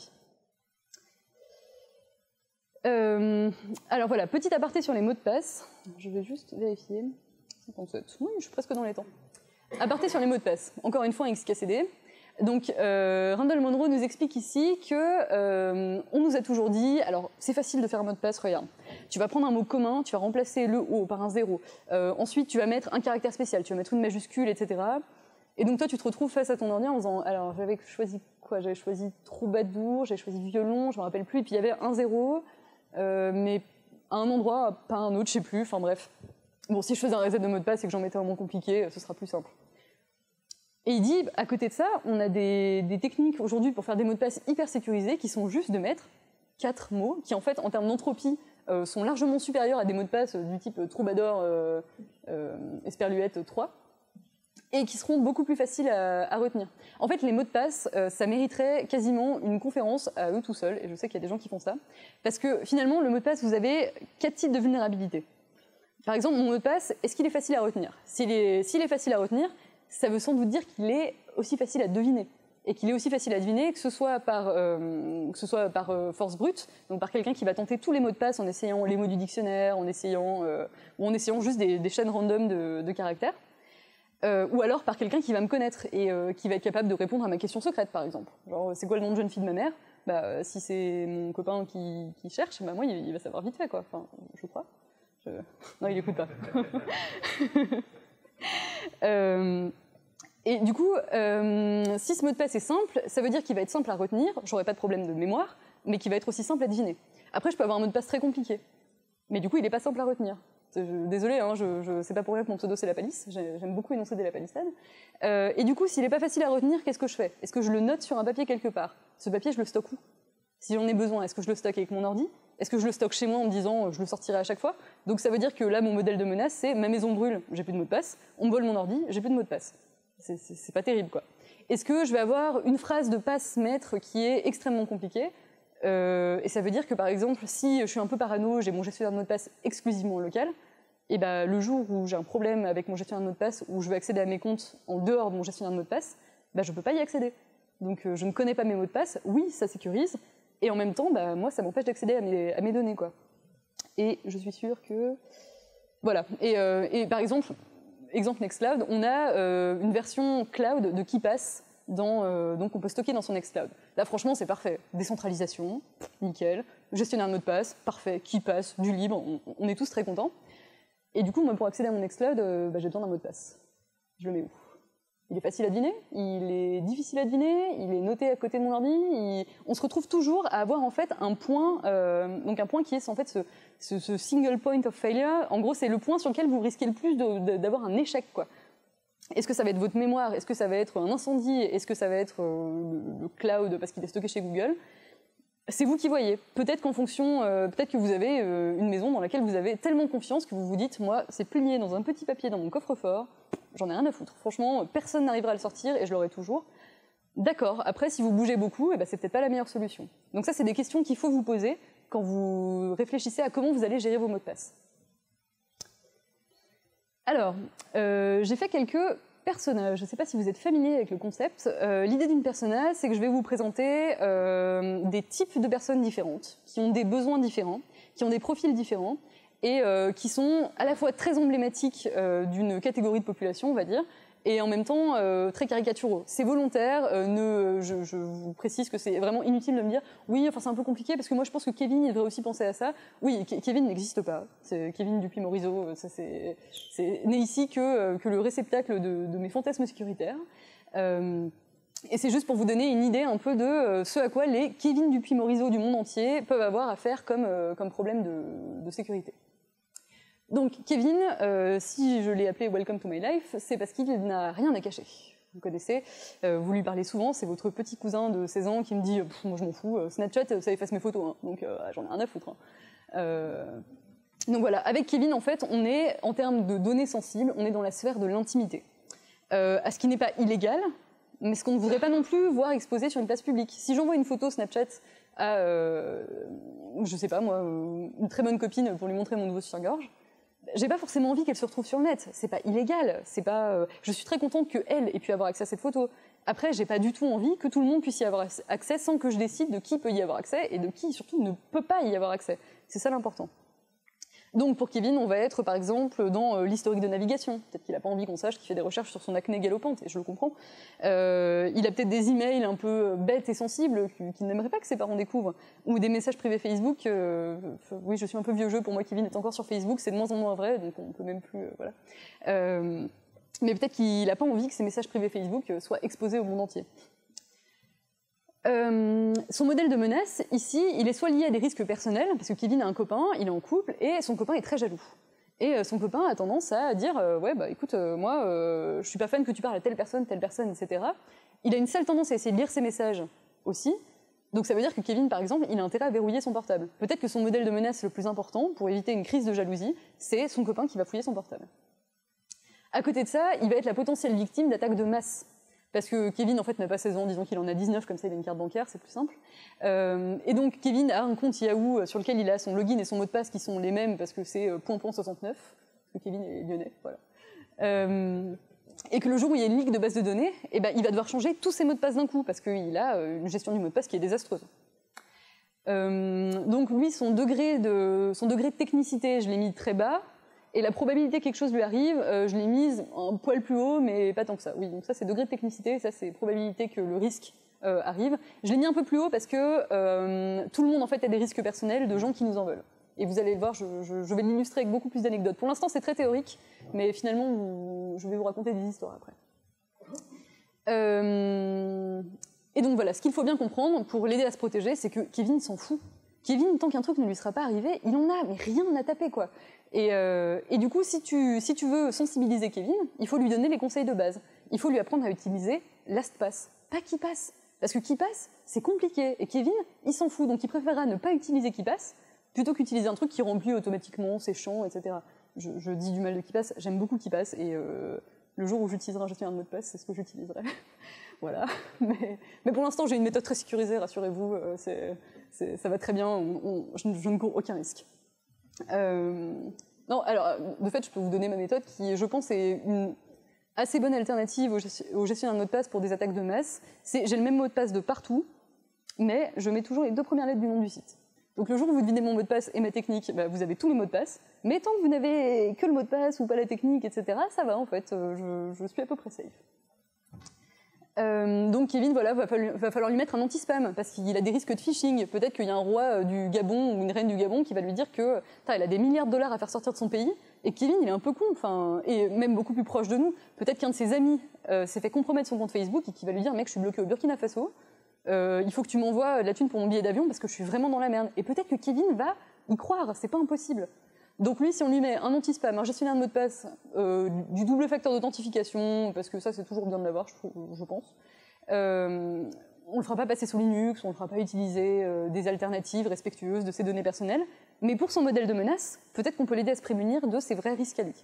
Euh, alors voilà, petit aparté sur les mots de passe. Je vais juste vérifier. cinquante-sept. Oui, je suis presque dans les temps. Aparté sur les mots de passe. Encore une fois, X K C D. Donc, euh, Randall Munroe nous explique ici que euh, on nous a toujours dit, alors c'est facile de faire un mot de passe, regarde. Tu vas prendre un mot commun, tu vas remplacer le O par un zéro. Euh, ensuite, tu vas mettre un caractère spécial, tu vas mettre une majuscule, et cetera. Et donc toi, tu te retrouves face à ton ordi en disant, alors j'avais choisi quoi? J'avais choisi troubadour, j'avais choisi violon, je me rappelle plus, et puis il y avait un zéro. Euh, mais à un endroit, pas à un autre, je sais plus, enfin bref. Bon, si je faisais un reset de mot de passe et que j'en mettais un moins compliqué, ce sera plus simple. Et il dit, à côté de ça, on a des, des techniques aujourd'hui pour faire des mots de passe hyper sécurisés qui sont juste de mettre quatre mots, qui en fait, en termes d'entropie, euh, sont largement supérieurs à des mots de passe du type troubadour, euh, euh, esperluette trois, et qui seront beaucoup plus faciles à, à retenir. En fait, les mots de passe, euh, ça mériterait quasiment une conférence à eux tout seuls, et je sais qu'il y a des gens qui font ça, parce que finalement, le mot de passe, vous avez quatre types de vulnérabilités. Par exemple, mon mot de passe, est-ce qu'il est facile à retenir? S'il est, s'il est facile à retenir, ça veut sans doute dire qu'il est aussi facile à deviner, et qu'il est aussi facile à deviner que ce soit par, euh, que ce soit par euh, force brute, donc par quelqu'un qui va tenter tous les mots de passe en essayant les mots du dictionnaire, en essayant, euh, ou en essayant juste des, des chaînes random de, de caractères. Euh, ou alors par quelqu'un qui va me connaître et euh, qui va être capable de répondre à ma question secrète, par exemple. Genre, c'est quoi le nom de jeune fille de ma mère? Bah, euh, si c'est mon copain qui, qui cherche, bah moi, il, il va savoir vite fait, quoi. Enfin, je crois. Je... Non, il écoute pas. euh, et du coup, euh, si ce mot de passe est simple, ça veut dire qu'il va être simple à retenir, j'aurai pas de problème de mémoire, mais qu'il va être aussi simple à deviner. Après, je peux avoir un mot de passe très compliqué, mais du coup, il est pas simple à retenir. Désolée, hein, je, je, c'est pas pour rien que mon pseudo c'est la palisse, j'aime beaucoup énoncer des lapalissades. Euh, et du coup, s'il est pas facile à retenir, qu'est-ce que je fais? Est-ce que je le note sur un papier quelque part? Ce papier, je le stocke où? Si j'en ai besoin, est-ce que je le stocke avec mon ordi? Est-ce que je le stocke chez moi en me disant je le sortirai à chaque fois? Donc ça veut dire que là, mon modèle de menace, c'est ma maison brûle, j'ai plus de mot de passe, on me vole mon ordi, j'ai plus de mot de passe. C'est, c'est, c'est pas terrible, quoi. Est-ce que je vais avoir une phrase de passe maître qui est extrêmement compliquée? Euh, et ça veut dire que par exemple, si je suis un peu parano, j'ai mon gestionnaire de mot de passe exclusivement local, et ben le jour où j'ai un problème avec mon gestionnaire de mot de passe, où je veux accéder à mes comptes en dehors de mon gestionnaire de mot de passe, ben je peux pas y accéder. Donc euh, je ne connais pas mes mots de passe, oui, ça sécurise, et en même temps, ben, moi, ça m'empêche d'accéder à mes, à mes données, quoi. Et je suis sûre que... Voilà. Et, euh, et par exemple, exemple Nextcloud, on a euh, une version cloud de KeePass, Dans, euh, donc on peut stocker dans son Nextcloud. Là franchement c'est parfait, décentralisation, nickel, gestionnaire de mot de passe, parfait, KeePass, du libre, on, on est tous très contents. Et du coup moi pour accéder à mon Nextcloud, euh, bah, j'ai besoin d'un mot de passe. Je le mets où? Il est facile à deviner, il est difficile à deviner, il est noté à côté de mon ordi, il... on se retrouve toujours à avoir en fait un point, euh, donc un point qui est en fait ce, ce, ce single point of failure, en gros c'est le point sur lequel vous risquez le plus de, de, d'avoir un échec, quoi. Est-ce que ça va être votre mémoire? Est-ce que ça va être un incendie? Est-ce que ça va être euh, le, le cloud parce qu'il est stocké chez Google? C'est vous qui voyez. Peut-être qu'en fonction, euh, peut-être que vous avez euh, une maison dans laquelle vous avez tellement confiance que vous vous dites, moi, c'est plié dans un petit papier dans mon coffre-fort, j'en ai rien à foutre. Franchement, personne n'arrivera à le sortir et je l'aurai toujours. D'accord. Après, si vous bougez beaucoup, eh ben, c'est peut-être pas la meilleure solution. Donc ça, c'est des questions qu'il faut vous poser quand vous réfléchissez à comment vous allez gérer vos mots de passe. Alors, euh, j'ai fait quelques personnages. Je ne sais pas si vous êtes familier avec le concept. Euh, L'idée d'une persona, c'est que je vais vous présenter euh, des types de personnes différentes, qui ont des besoins différents, qui ont des profils différents, et euh, qui sont à la fois très emblématiques euh, d'une catégorie de population, on va dire, et en même temps euh, très caricaturaux. C'est volontaire, euh, ne, je, je vous précise que c'est vraiment inutile de me dire « oui, enfin c'est un peu compliqué parce que moi je pense que Kevin il devrait aussi penser à ça ». Oui, Ke Kevin n'existe pas, c'est Kevin Dupuis-Morizot, ça c'est n'est ici que, que le réceptacle de, de mes fantasmes sécuritaires. Euh, et c'est juste pour vous donner une idée un peu de euh, ce à quoi les Kevin Dupuis-Morizot du monde entier peuvent avoir à faire comme, euh, comme problème de, de sécurité. Donc Kevin, euh, si je l'ai appelé Welcome to my life, c'est parce qu'il n'a rien à cacher. Vous connaissez, euh, vous lui parlez souvent, c'est votre petit cousin de seize ans qui me dit « moi je m'en fous, Snapchat ça efface mes photos, hein, donc euh, j'en ai rien à foutre hein. ». Euh, donc voilà, avec Kevin en fait, on est, en termes de données sensibles, on est dans la sphère de l'intimité. Euh, à ce qui n'est pas illégal, mais ce qu'on ne voudrait pas non plus voir exposé sur une place publique. Si j'envoie une photo Snapchat à, euh, je sais pas moi, une très bonne copine pour lui montrer mon nouveau soutien-gorge, j'ai pas forcément envie qu'elle se retrouve sur le net. C'est pas illégal. C'est pas. Euh, je suis très contente que elle ait pu avoir accès à cette photo. Après, j'ai pas du tout envie que tout le monde puisse y avoir accès sans que je décide de qui peut y avoir accès et de qui surtout ne peut pas y avoir accès. C'est ça l'important. Donc pour Kevin, on va être par exemple dans euh, l'historique de navigation. Peut-être qu'il n'a pas envie qu'on sache qu'il fait des recherches sur son acné galopante, et je le comprends. Euh, il a peut-être des emails un peu bêtes et sensibles qu'il n'aimerait pas que ses parents découvrent, ou des messages privés Facebook. Euh, oui, je suis un peu vieux jeu, pour moi Kevin est encore sur Facebook, c'est de moins en moins vrai, donc on peut même plus... Euh, voilà. Euh, mais peut-être qu'il n'a pas envie que ces messages privés Facebook soient exposés au monde entier. Euh, son modèle de menace, ici, il est soit lié à des risques personnels, parce que Kevin a un copain, il est en couple, et son copain est très jaloux. Et euh, son copain a tendance à dire euh, « ouais, bah écoute, euh, moi, euh, je suis pas fan que tu parles à telle personne, telle personne, et cetera » Il a une sale tendance à essayer de lire ses messages aussi, donc ça veut dire que Kevin, par exemple, il a intérêt à verrouiller son portable. Peut-être que son modèle de menace le plus important, pour éviter une crise de jalousie, c'est son copain qui va fouiller son portable. À côté de ça, il va être la potentielle victime d'attaques de masse. Parce que Kevin, en fait, n'a pas seize ans, disons qu'il en a dix-neuf, comme ça il a une carte bancaire, c'est plus simple. Euh, et donc Kevin a un compte Yahoo sur lequel il a son login et son mot de passe qui sont les mêmes parce que c'est euh, point point soixante-neuf, parce que Kevin est lyonnais, voilà. Euh, et que le jour où il y a une ligue de base de données, eh ben, il va devoir changer tous ses mots de passe d'un coup, parce qu'il a euh, une gestion du mot de passe qui est désastreuse. Euh, donc lui, son degré, de, son degré de technicité, je l'ai mis très bas, et la probabilité que quelque chose lui arrive, euh, je l'ai mise un poil plus haut, mais pas tant que ça. Oui, donc ça c'est degré de technicité, ça c'est probabilité que le risque euh, arrive. Je l'ai mis un peu plus haut parce que euh, tout le monde en fait a des risques personnels de gens qui nous en veulent. Et vous allez le voir, je, je, je vais l'illustrer avec beaucoup plus d'anecdotes. Pour l'instant c'est très théorique, mais finalement vous, je vais vous raconter des histoires après. Euh, et donc voilà, ce qu'il faut bien comprendre pour l'aider à se protéger, c'est que Kevin s'en fout. Kevin, tant qu'un truc ne lui sera pas arrivé, il en a mais rien à taper quoi. Et, euh, et du coup, si tu, si tu veux sensibiliser Kevin, il faut lui donner les conseils de base. Il faut lui apprendre à utiliser LastPass, pas KeePass. Parce que KeePass, c'est compliqué. Et Kevin, il s'en fout. Donc il préférera ne pas utiliser KeePass plutôt qu'utiliser un truc qui remplit automatiquement ses champs, et cetera. Je, je dis du mal de KeePass, j'aime beaucoup KeePass. Et euh, le jour où j'utiliserai un gestionnaire de mot de passe, c'est ce que j'utiliserai. Voilà. Mais, mais pour l'instant, j'ai une méthode très sécurisée, rassurez-vous. Euh, c'est, c'est, ça va très bien. On, on, je, je ne cours aucun risque. Euh, non, alors, de fait, je peux vous donner ma méthode qui, je pense, est une assez bonne alternative au gestionnaire de mot de passe pour des attaques de masse. C'est, j'ai le même mot de passe de partout, mais je mets toujours les deux premières lettres du nom du site. Donc le jour où vous devinez mon mot de passe et ma technique, bah, vous avez tous mes mots de passe, mais tant que vous n'avez que le mot de passe ou pas la technique, et cetera, ça va en fait, je, je suis à peu près safe. Euh, donc Kevin, voilà, va falloir, va falloir lui mettre un anti-spam parce qu'il a des risques de phishing. Peut-être qu'il y a un roi du Gabon ou une reine du Gabon qui va lui dire que il a des milliards de dollars à faire sortir de son pays et Kevin il est un peu con, enfin, et même beaucoup plus proche de nous. Peut-être qu'un de ses amis euh, s'est fait compromettre son compte Facebook et qui va lui dire mec je suis bloqué au Burkina Faso, euh, il faut que tu m'envoies de la thune pour mon billet d'avion parce que je suis vraiment dans la merde. Et peut-être que Kevin va y croire, c'est pas impossible. Donc lui, si on lui met un anti-spam, un gestionnaire de mot de passe, euh, du double facteur d'authentification, parce que ça c'est toujours bien de l'avoir, je, je pense, euh, on le fera pas passer sous Linux, on le fera pas utiliser euh, des alternatives respectueuses de ses données personnelles, mais pour son modèle de menace, peut-être qu'on peut l'aider à se prémunir de ses vrais risques à lui.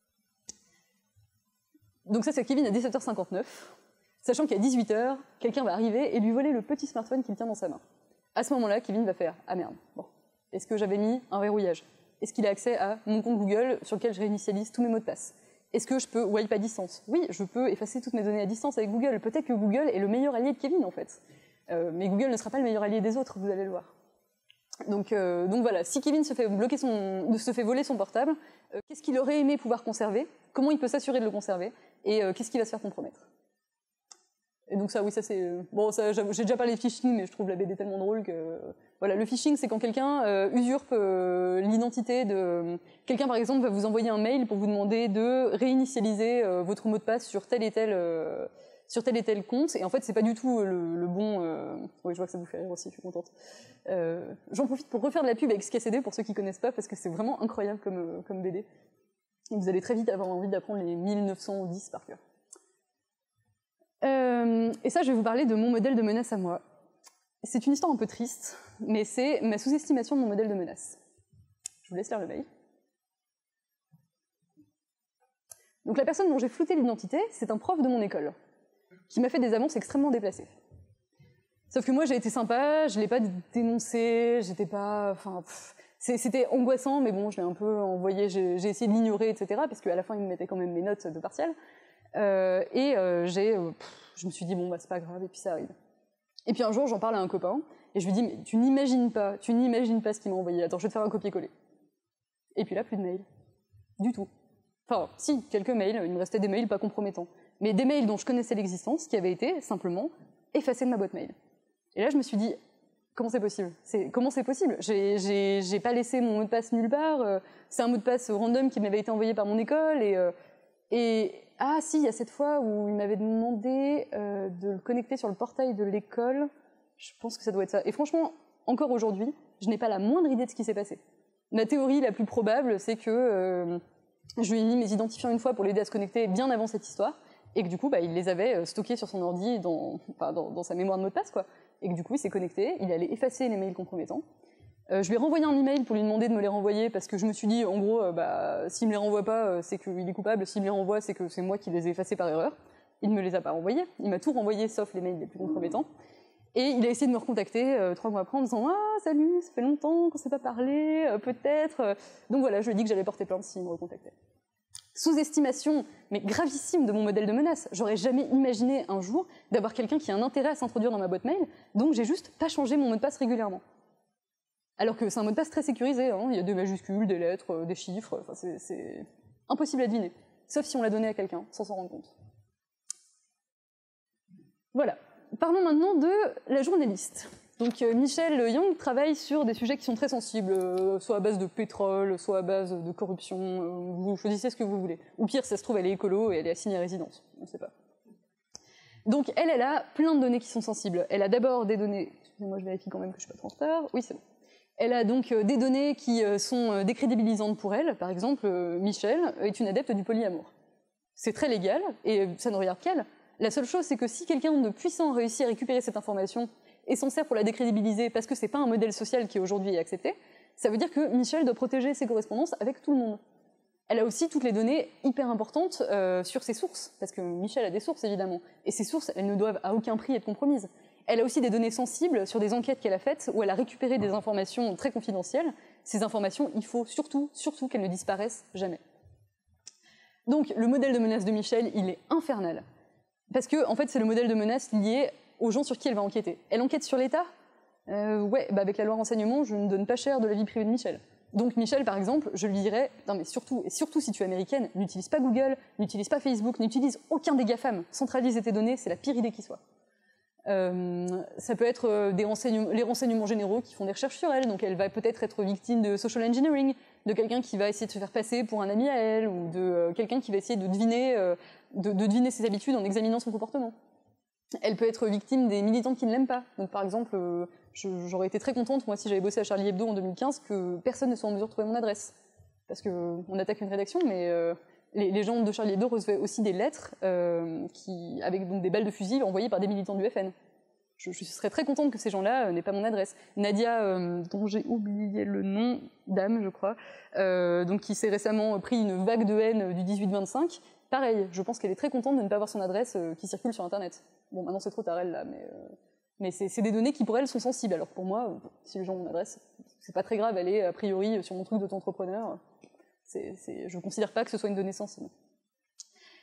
Donc ça c'est Kevin à dix-sept heures cinquante-neuf, sachant qu'à dix-huit heures, quelqu'un va arriver et lui voler le petit smartphone qu'il tient dans sa main. À ce moment-là, Kevin va faire « Ah merde, bon, est-ce que j'avais mis un verrouillage ? Est-ce qu'il a accès à mon compte Google sur lequel je réinitialise tous mes mots de passe ? Est-ce que je peux wipe à distance? Oui, je peux effacer toutes mes données à distance avec Google. Peut-être que Google est le meilleur allié de Kevin, en fait. Euh, mais Google ne sera pas le meilleur allié des autres, vous allez le voir. Donc, euh, donc voilà, si Kevin se fait, bloquer son, se fait voler son portable, euh, qu'est-ce qu'il aurait aimé pouvoir conserver? Comment il peut s'assurer de le conserver? Et euh, qu'est-ce qui va se faire compromettre? Et donc ça, oui, ça c'est... Bon, ça, j'ai déjà parlé de phishing, mais je trouve la B D tellement drôle que... Voilà, le phishing, c'est quand quelqu'un euh, usurpe euh, l'identité de... Quelqu'un, par exemple, va vous envoyer un mail pour vous demander de réinitialiser euh, votre mot de passe sur tel et tel... Euh, sur tel et tel compte, et en fait, c'est pas du tout le, le bon... Euh... Oui, je vois que ça vous fait rire aussi, je suis contente. Euh, J'en profite pour refaire de la pub avec S K C D, pour ceux qui connaissent pas, parce que c'est vraiment incroyable comme, comme B D. Et vous allez très vite avoir envie d'apprendre les mille neuf cent dix par cœur. Euh, et ça, je vais vous parler de mon modèle de menace à moi. C'est une histoire un peu triste, mais c'est ma sous-estimation de mon modèle de menace. Je vous laisse lire le mail. Donc la personne dont j'ai flouté l'identité, c'est un prof de mon école, qui m'a fait des annonces extrêmement déplacées. Sauf que moi, j'ai été sympa, je l'ai pas dénoncé, j'étais pas... Enfin, c'était angoissant, mais bon, je l'ai un peu envoyé, j'ai essayé de l'ignorer, et cetera, parce qu'à la fin, il me mettait quand même mes notes de partiel. Euh, et euh, j'ai, euh, je me suis dit, bon, bah, c'est pas grave, et puis ça arrive. Et puis un jour, j'en parle à un copain, et je lui dis, mais tu n'imagines pas, tu n'imagines pas ce qu'il m'a envoyé, attends, je vais te faire un copier-coller. Et puis là, plus de mails. Du tout. Enfin, si, quelques mails, il me restait des mails pas compromettants. Mais des mails dont je connaissais l'existence, qui avaient été simplement effacés de ma boîte mail. Et là, je me suis dit, comment c'est possible? Comment c'est possible? J'ai pas laissé mon mot de passe nulle part, euh, c'est un mot de passe random qui m'avait été envoyé par mon école, et... Euh, et ah si, il y a cette fois où il m'avait demandé euh, de le connecter sur le portail de l'école, je pense que ça doit être ça. Et franchement, encore aujourd'hui, je n'ai pas la moindre idée de ce qui s'est passé. Ma théorie la plus probable, c'est que euh, je lui ai mis mes identifiants une fois pour l'aider à se connecter bien avant cette histoire, et que du coup, bah, il les avait stockés sur son ordi, dans, enfin, dans, dans sa mémoire de mot de passe, quoi. Et que du coup, il s'est connecté, il allait effacer les mails compromettants. Euh, je lui ai renvoyé un email pour lui demander de me les renvoyer, parce que je me suis dit, en gros, euh, bah, s'il me les renvoie pas, euh, c'est qu'il est coupable, s'il me les renvoie, c'est que c'est moi qui les ai effacés par erreur. Il ne me les a pas renvoyés, il m'a tout renvoyé, sauf les mails les plus compromettants. Et il a essayé de me recontacter euh, trois mois après en disant « Ah, salut, ça fait longtemps qu'on s'est pas parlé, euh, peut-être... » Donc voilà, je lui ai dit que j'allais porter plainte s'il me recontactait. Sous-estimation, mais gravissime de mon modèle de menace. J'aurais jamais imaginé un jour d'avoir quelqu'un qui a un intérêt à s'introduire dans ma boîte mail, donc j'ai juste pas changé mon mot de passe régulièrement. Alors que c'est un mot de passe très sécurisé, hein. Il y a des majuscules, des lettres, euh, des chiffres, enfin c'est impossible à deviner. Sauf si on l'a donné à quelqu'un, sans s'en rendre compte. Voilà. Parlons maintenant de la journaliste. Donc euh, Michelle Young travaille sur des sujets qui sont très sensibles, euh, soit à base de pétrole, soit à base de corruption, euh, vous choisissez ce que vous voulez. Ou pire, ça se trouve, elle est écolo et elle est assignée à résidence, on ne sait pas. Donc elle, elle a plein de données qui sont sensibles. Elle a d'abord des données... Excusez-moi, je vérifie quand même que je ne suis pas transparente. Oui, c'est bon. Elle a donc euh, des données qui euh, sont euh, décrédibilisantes pour elle. Par exemple, euh, Michelle est une adepte du polyamour. C'est très légal, et ça ne regarde qu'elle. La seule chose, c'est que si quelqu'un de puissant réussit à récupérer cette information et s'en sert pour la décrédibiliser parce que c'est pas un modèle social qui aujourd'hui est accepté, ça veut dire que Michelle doit protéger ses correspondances avec tout le monde. Elle a aussi toutes les données hyper importantes euh, sur ses sources, parce que Michelle a des sources évidemment, et ces sources, elles ne doivent à aucun prix être compromises. Elle a aussi des données sensibles sur des enquêtes qu'elle a faites, où elle a récupéré des informations très confidentielles. Ces informations, il faut surtout, surtout qu'elles ne disparaissent jamais. Donc le modèle de menace de Michelle, il est infernal. Parce que, en fait, c'est le modèle de menace lié aux gens sur qui elle va enquêter. Elle enquête sur l'État ? euh, Ouais, bah avec la loi renseignement, je ne donne pas cher de la vie privée de Michel. Donc Michel, par exemple, je lui dirais, non mais surtout, et surtout si tu es américaine, n'utilise pas Google, n'utilise pas Facebook, n'utilise aucun des GAFAM. Centralise tes données, c'est la pire idée qui soit. Euh, ça peut être des renseignements, les renseignements généraux qui font des recherches sur elle, donc elle va peut-être être victime de social engineering, de quelqu'un qui va essayer de se faire passer pour un ami à elle, ou de euh, quelqu'un qui va essayer de deviner, euh, de, de deviner ses habitudes en examinant son comportement. Elle peut être victime des militants qui ne l'aiment pas. Donc par exemple, euh, j'aurais été très contente, moi si j'avais bossé à Charlie Hebdo en deux mille quinze, que personne ne soit en mesure de trouver mon adresse. Parce qu'on attaque une rédaction, mais euh, les, les gens de Charlie Hebdo recevaient aussi des lettres euh, qui, avec donc, des balles de fusil envoyées par des militants du F N. Je, je serais très contente que ces gens-là euh, n'aient pas mon adresse. Nadia, euh, dont j'ai oublié le nom, dame je crois, euh, donc qui s'est récemment pris une vague de haine du dix-huit vingt-cinq, pareil, je pense qu'elle est très contente de ne pas avoir son adresse euh, qui circule sur Internet. Bon, maintenant c'est trop tard elle là, mais, euh, mais c'est des données qui pour elle sont sensibles, alors que pour moi, euh, si les gens ont mon adresse, c'est pas très grave, elle est a priori sur mon truc d'auto-entrepreneur, je considère pas que ce soit une donnée sensible.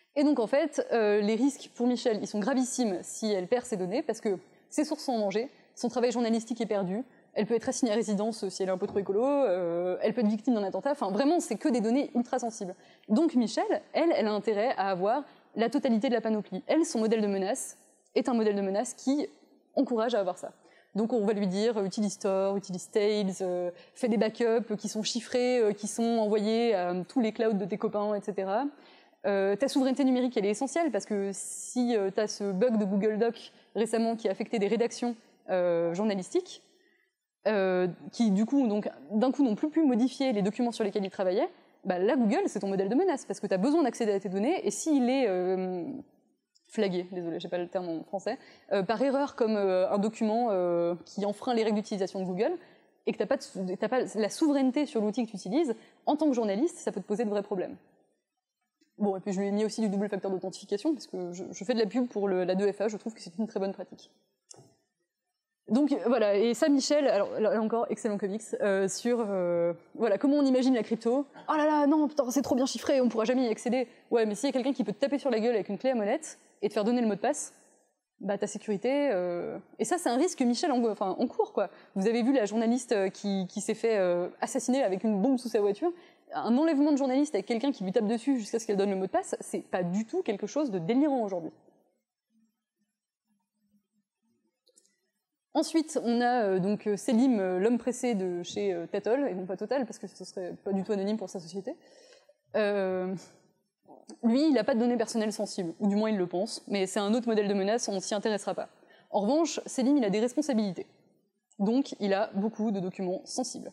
Et donc en fait, euh, les risques pour Michel, ils sont gravissimes si elle perd ses données, parce que ses sources sont en danger, son travail journalistique est perdu, elle peut être assignée à résidence si elle est un peu trop écolo, euh, elle peut être victime d'un attentat, enfin vraiment c'est que des données ultra sensibles. Donc Michel, elle, elle a intérêt à avoir la totalité de la panoplie. Elle, son modèle de menace est un modèle de menace qui encourage à avoir ça. Donc on va lui dire euh, utilise Tor, utilise Tails, euh, fais des backups qui sont chiffrés, euh, qui sont envoyés à euh, tous les clouds de tes copains, et cetera. Euh, ta souveraineté numérique, elle est essentielle parce que si euh, tu as ce bug de Google Doc récemment qui a affecté des rédactions euh, journalistiques, euh, qui du coup, donc d'un coup, n'ont plus pu modifier les documents sur lesquels ils travaillaient, bah là, Google, c'est ton modèle de menace parce que tu as besoin d'accéder à tes données et s'il est euh, flagué, désolé, j'ai pas le terme en français, euh, par erreur comme euh, un document euh, qui enfreint les règles d'utilisation de Google et que tu n'as pas, t'as pas la souveraineté sur l'outil que tu utilises, en tant que journaliste, ça peut te poser de vrais problèmes. Bon, et puis je lui ai mis aussi du double facteur d'authentification, parce que je, je fais de la pub pour le, la deux F A, je trouve que c'est une très bonne pratique. Donc voilà, et ça Michel, alors là encore, excellent comics, euh, sur euh, voilà, comment on imagine la crypto. Oh là là, non, putain, c'est trop bien chiffré, on pourra jamais y accéder. Ouais, mais s'il y a quelqu'un qui peut te taper sur la gueule avec une clé à molette et te faire donner le mot de passe, bah ta sécurité... Euh... Et ça, c'est un risque que Michel en, enfin, encourt, quoi. Vous avez vu la journaliste qui, qui s'est fait euh, assassiner avec une bombe sous sa voiture. Un enlèvement de journaliste avec quelqu'un qui lui tape dessus jusqu'à ce qu'elle donne le mot de passe, c'est pas du tout quelque chose de délirant aujourd'hui. Ensuite, on a euh, donc Selim, euh, l'homme pressé de chez euh, Tatol, et non pas Total, parce que ce serait pas du tout anonyme pour sa société. Euh, lui, il n'a pas de données personnelles sensibles, ou du moins il le pense, mais c'est un autre modèle de menace, on s'y intéressera pas. En revanche, Selim, il a des responsabilités. Donc, il a beaucoup de documents sensibles.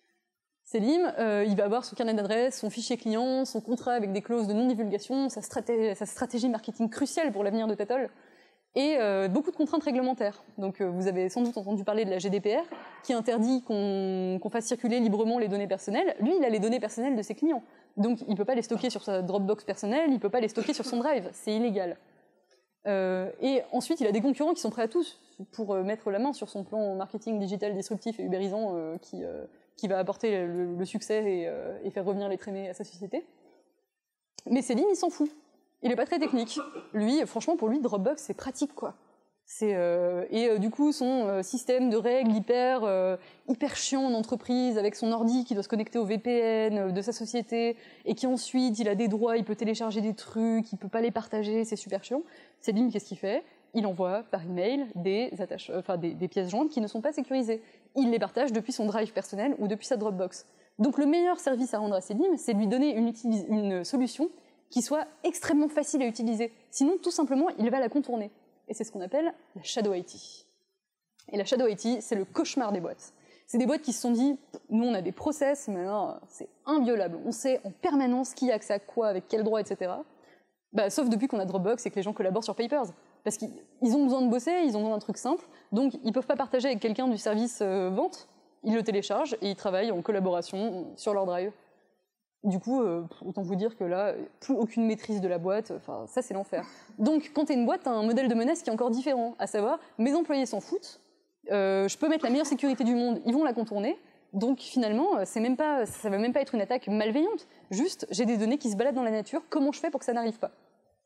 Selim, euh, il va avoir son carnet d'adresse, son fichier client, son contrat avec des clauses de non-divulgation, sa, straté sa stratégie marketing cruciale pour l'avenir de Tatol, et euh, beaucoup de contraintes réglementaires. Donc euh, vous avez sans doute entendu parler de la G D P R, qui interdit qu'on qu'on fasse circuler librement les données personnelles. Lui, il a les données personnelles de ses clients. Donc il peut pas les stocker sur sa Dropbox personnelle, il peut pas les stocker sur son Drive, c'est illégal. Euh, et ensuite, il a des concurrents qui sont prêts à tout pour euh, mettre la main sur son plan marketing digital disruptif et ubérisant euh, qui... Euh, qui va apporter le, le succès et, euh, et faire revenir les traînées à sa société. Mais Selim, il s'en fout. Il est pas très technique. Lui, franchement, pour lui, Dropbox, c'est pratique, quoi. C'est, euh, et euh, du coup, son euh, système de règles hyper, euh, hyper chiant en entreprise, avec son ordi qui doit se connecter au V P N euh, de sa société, et qui ensuite, il a des droits, il peut télécharger des trucs, il peut pas les partager, c'est super chiant. Selim, qu'est-ce qu'il fait ? Il envoie par email des, attaches, enfin des, des pièces jointes qui ne sont pas sécurisées. Il les partage depuis son drive personnel ou depuis sa Dropbox. Donc le meilleur service à rendre à Selim, c'est de lui donner une, une solution qui soit extrêmement facile à utiliser. Sinon, tout simplement, il va la contourner. Et c'est ce qu'on appelle la Shadow I T. Et la Shadow I T, c'est le cauchemar des boîtes. C'est des boîtes qui se sont dit, nous on a des process, mais alors c'est inviolable. On sait en permanence qui a accès à quoi, avec quel droit, et cetera. Bah, sauf depuis qu'on a Dropbox et que les gens collaborent sur Papers. Parce qu'ils ont besoin de bosser, ils ont besoin d'un truc simple, donc ils peuvent pas partager avec quelqu'un du service euh, vente, ils le téléchargent et ils travaillent en collaboration sur leur drive. Du coup, euh, autant vous dire que là, plus aucune maîtrise de la boîte, enfin ça c'est l'enfer. Donc quand t'es une boîte, t'as un modèle de menace qui est encore différent, à savoir, mes employés s'en foutent, euh, je peux mettre la meilleure sécurité du monde, ils vont la contourner, donc finalement, c'est même pas, ça va même pas être une attaque malveillante, juste j'ai des données qui se baladent dans la nature, comment je fais pour que ça n'arrive pas ?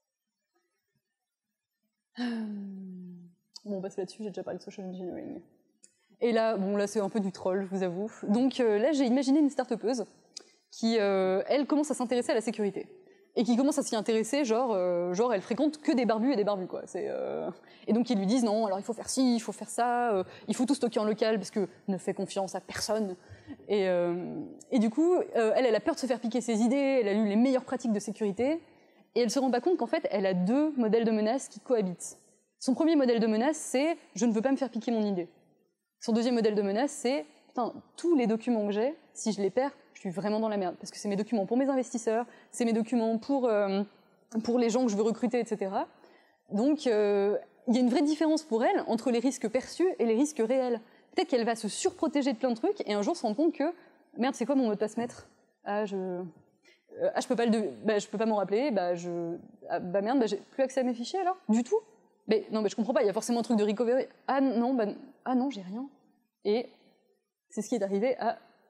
Bon, on passe là-dessus, j'ai déjà parlé de social engineering. Et là, bon, là, c'est un peu du troll, je vous avoue. Donc euh, là, j'ai imaginé une start-upeuse qui, euh, elle, commence à s'intéresser à la sécurité. Et qui commence à s'y intéresser, genre, euh, genre, elle fréquente que des barbus et des barbus, quoi. C'est, euh... Et donc, ils lui disent, non, alors il faut faire ci, il faut faire ça, euh, il faut tout stocker en local, parce que ne fais confiance à personne. Et, euh... et du coup, euh, elle, elle a peur de se faire piquer ses idées, elle a lu les meilleures pratiques de sécurité, et elle se rend pas compte qu'en fait, elle a deux modèles de menaces qui cohabitent. Son premier modèle de menace, c'est « je ne veux pas me faire piquer mon idée ». Son deuxième modèle de menace, c'est « putain, tous les documents que j'ai, si je les perds, je suis vraiment dans la merde, parce que c'est mes documents pour mes investisseurs, c'est mes documents pour, euh, pour les gens que je veux recruter, et cetera » Donc, euh, il y a une vraie différence pour elle entre les risques perçus et les risques réels. Peut-être qu'elle va se surprotéger de plein de trucs, et un jour se rendre compte que « merde, c'est quoi mon mot de passe maître ? Ah, je... Ah, je peux pas le, de... bah, je peux pas m'en rappeler, bah, je... ah, bah merde, bah, j'ai plus accès à mes fichiers alors, du tout. Mais non, mais je comprends pas, il y a forcément un truc de recovery. Ah non, bah, ah non, j'ai rien. Et c'est ce qui est arrivé à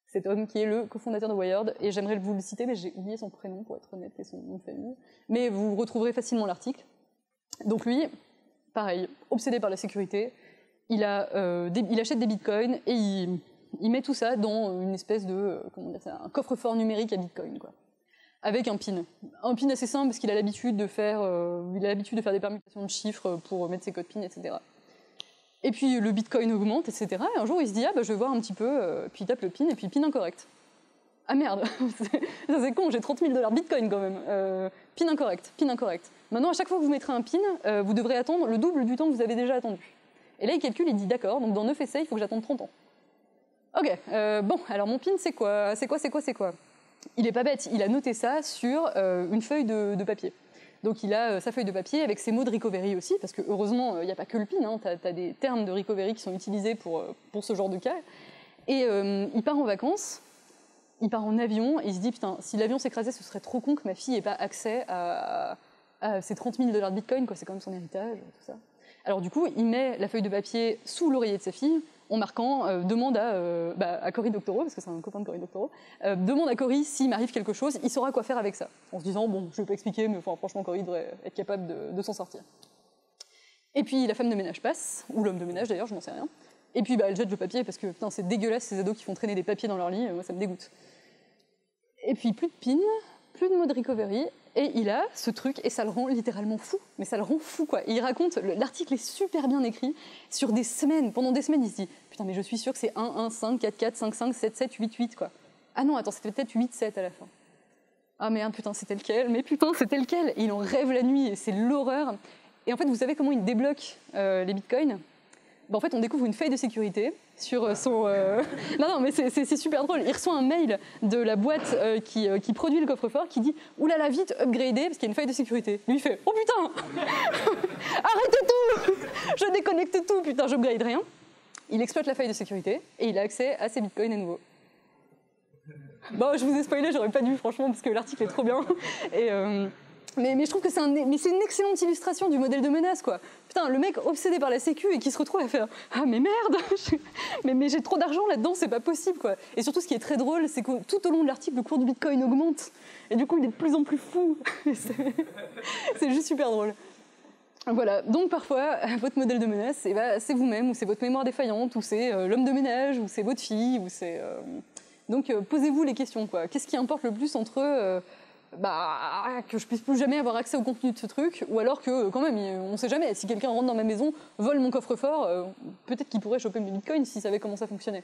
cet homme qui est le cofondateur de Wired, et j'aimerais vous le citer, mais j'ai oublié son prénom pour être honnête et son nom de famille, mais vous retrouverez facilement l'article. Donc lui, pareil, obsédé par la sécurité, il, a, euh, des, il achète des bitcoins et il, il met tout ça dans une espèce de, euh, comment dire ça, un coffre-fort numérique à bitcoin, quoi, avec un pin. Un pin assez simple parce qu'il a l'habitude de faire, euh, il a l'habitude de faire des permutations de chiffres pour mettre ses codes PIN, et cetera. Et puis le bitcoin augmente, et cetera. Et un jour, il se dit, ah bah, je vais voir un petit peu, euh, puis il tape le PIN, et puis PIN incorrect. Ah merde, ça c'est con, j'ai trente mille dollars bitcoin quand même. Euh, PIN incorrect, PIN incorrect. Maintenant, à chaque fois que vous mettrez un PIN, euh, vous devrez attendre le double du temps que vous avez déjà attendu. Et là, il calcule, il dit, d'accord, donc dans neuf essais, il faut que j'attende trente ans. Ok, euh, bon, alors mon PIN, c'est quoi, c'est quoi, c'est quoi, c'est quoi? Il est pas bête, il a noté ça sur euh, une feuille de, de papier. Donc il a euh, sa feuille de papier avec ses mots de recovery aussi, parce que heureusement, il euh, n'y a pas que le PIN, hein, tu as des termes de recovery qui sont utilisés pour, euh, pour ce genre de cas. Et euh, il part en vacances, il part en avion, et il se dit, putain, si l'avion s'écrasait, ce serait trop con que ma fille n'ait pas accès à, à ces trente mille dollars de bitcoin, quoi, c'est quand même son héritage, tout ça. Alors du coup, il met la feuille de papier sous l'oreiller de sa fille, en marquant, euh, demande à, euh, bah, à Cory Doctorow, parce que c'est un copain de Cory Doctorow, euh, demande à Cory s'il m'arrive quelque chose, il saura quoi faire avec ça. En se disant, bon, je vais pas expliquer, mais enfin, franchement, Cory devrait être capable de, de s'en sortir. Et puis la femme de ménage passe, ou l'homme de ménage d'ailleurs, je n'en sais rien. Et puis bah, elle jette le papier, parce que putain, c'est dégueulasse ces ados qui font traîner des papiers dans leur lit, moi ça me dégoûte. Et puis plus de PIN, plus de mode recovery, et il a ce truc, et ça le rend littéralement fou. Mais ça le rend fou, quoi. Et il raconte, l'article est super bien écrit, sur des semaines, pendant des semaines, il se dit, putain, mais je suis sûr que c'est un, un, cinq, quatre, quatre, cinq, cinq, sept, sept, huit, huit, quoi. Ah non, attends, c'était peut-être huit, sept à la fin. Ah merde, putain, c'était lequel? Mais putain, c'était lequel? Et il en rêve la nuit, et c'est l'horreur. Et en fait, vous savez comment il débloque euh, les bitcoins? Ben, en fait, on découvre une faille de sécurité sur son... Euh... non, non, mais c'est super drôle. Il reçoit un mail de la boîte euh, qui, euh, qui produit le coffre-fort qui dit « Oulala, vite, upgradez, parce qu'il y a une faille de sécurité. » Lui, il fait « Oh putain arrêtez tout. Je déconnecte tout, putain, j'upgrade rien. » Il exploite la faille de sécurité et il a accès à ses bitcoins à nouveau. Bon, je vous ai spoilé, j'aurais pas dû, franchement, parce que l'article est trop bien. Et... Euh... Mais, mais je trouve que c'est un, une excellente illustration du modèle de menace, quoi. Putain, le mec obsédé par la sécu et qui se retrouve à faire « Ah, mais merde Mais, mais j'ai trop d'argent là-dedans, c'est pas possible, quoi. » Et surtout, ce qui est très drôle, c'est que tout au long de l'article, le cours du Bitcoin augmente. Et du coup, il est de plus en plus fou. C'est juste super drôle. Voilà, donc parfois, votre modèle de menace, c'est bah, vous-même, ou c'est votre mémoire défaillante, ou c'est euh, l'homme de ménage, ou c'est votre fille, ou c'est... Euh... Donc, euh, posez-vous les questions, quoi. Qu'est-ce qui importe le plus entre... Euh, bah, que je puisse plus jamais avoir accès au contenu de ce truc, ou alors que, quand même, on sait jamais, si quelqu'un rentre dans ma maison, vole mon coffre-fort, euh, peut-être qu'il pourrait choper mes bitcoins s'il savait comment ça fonctionnait.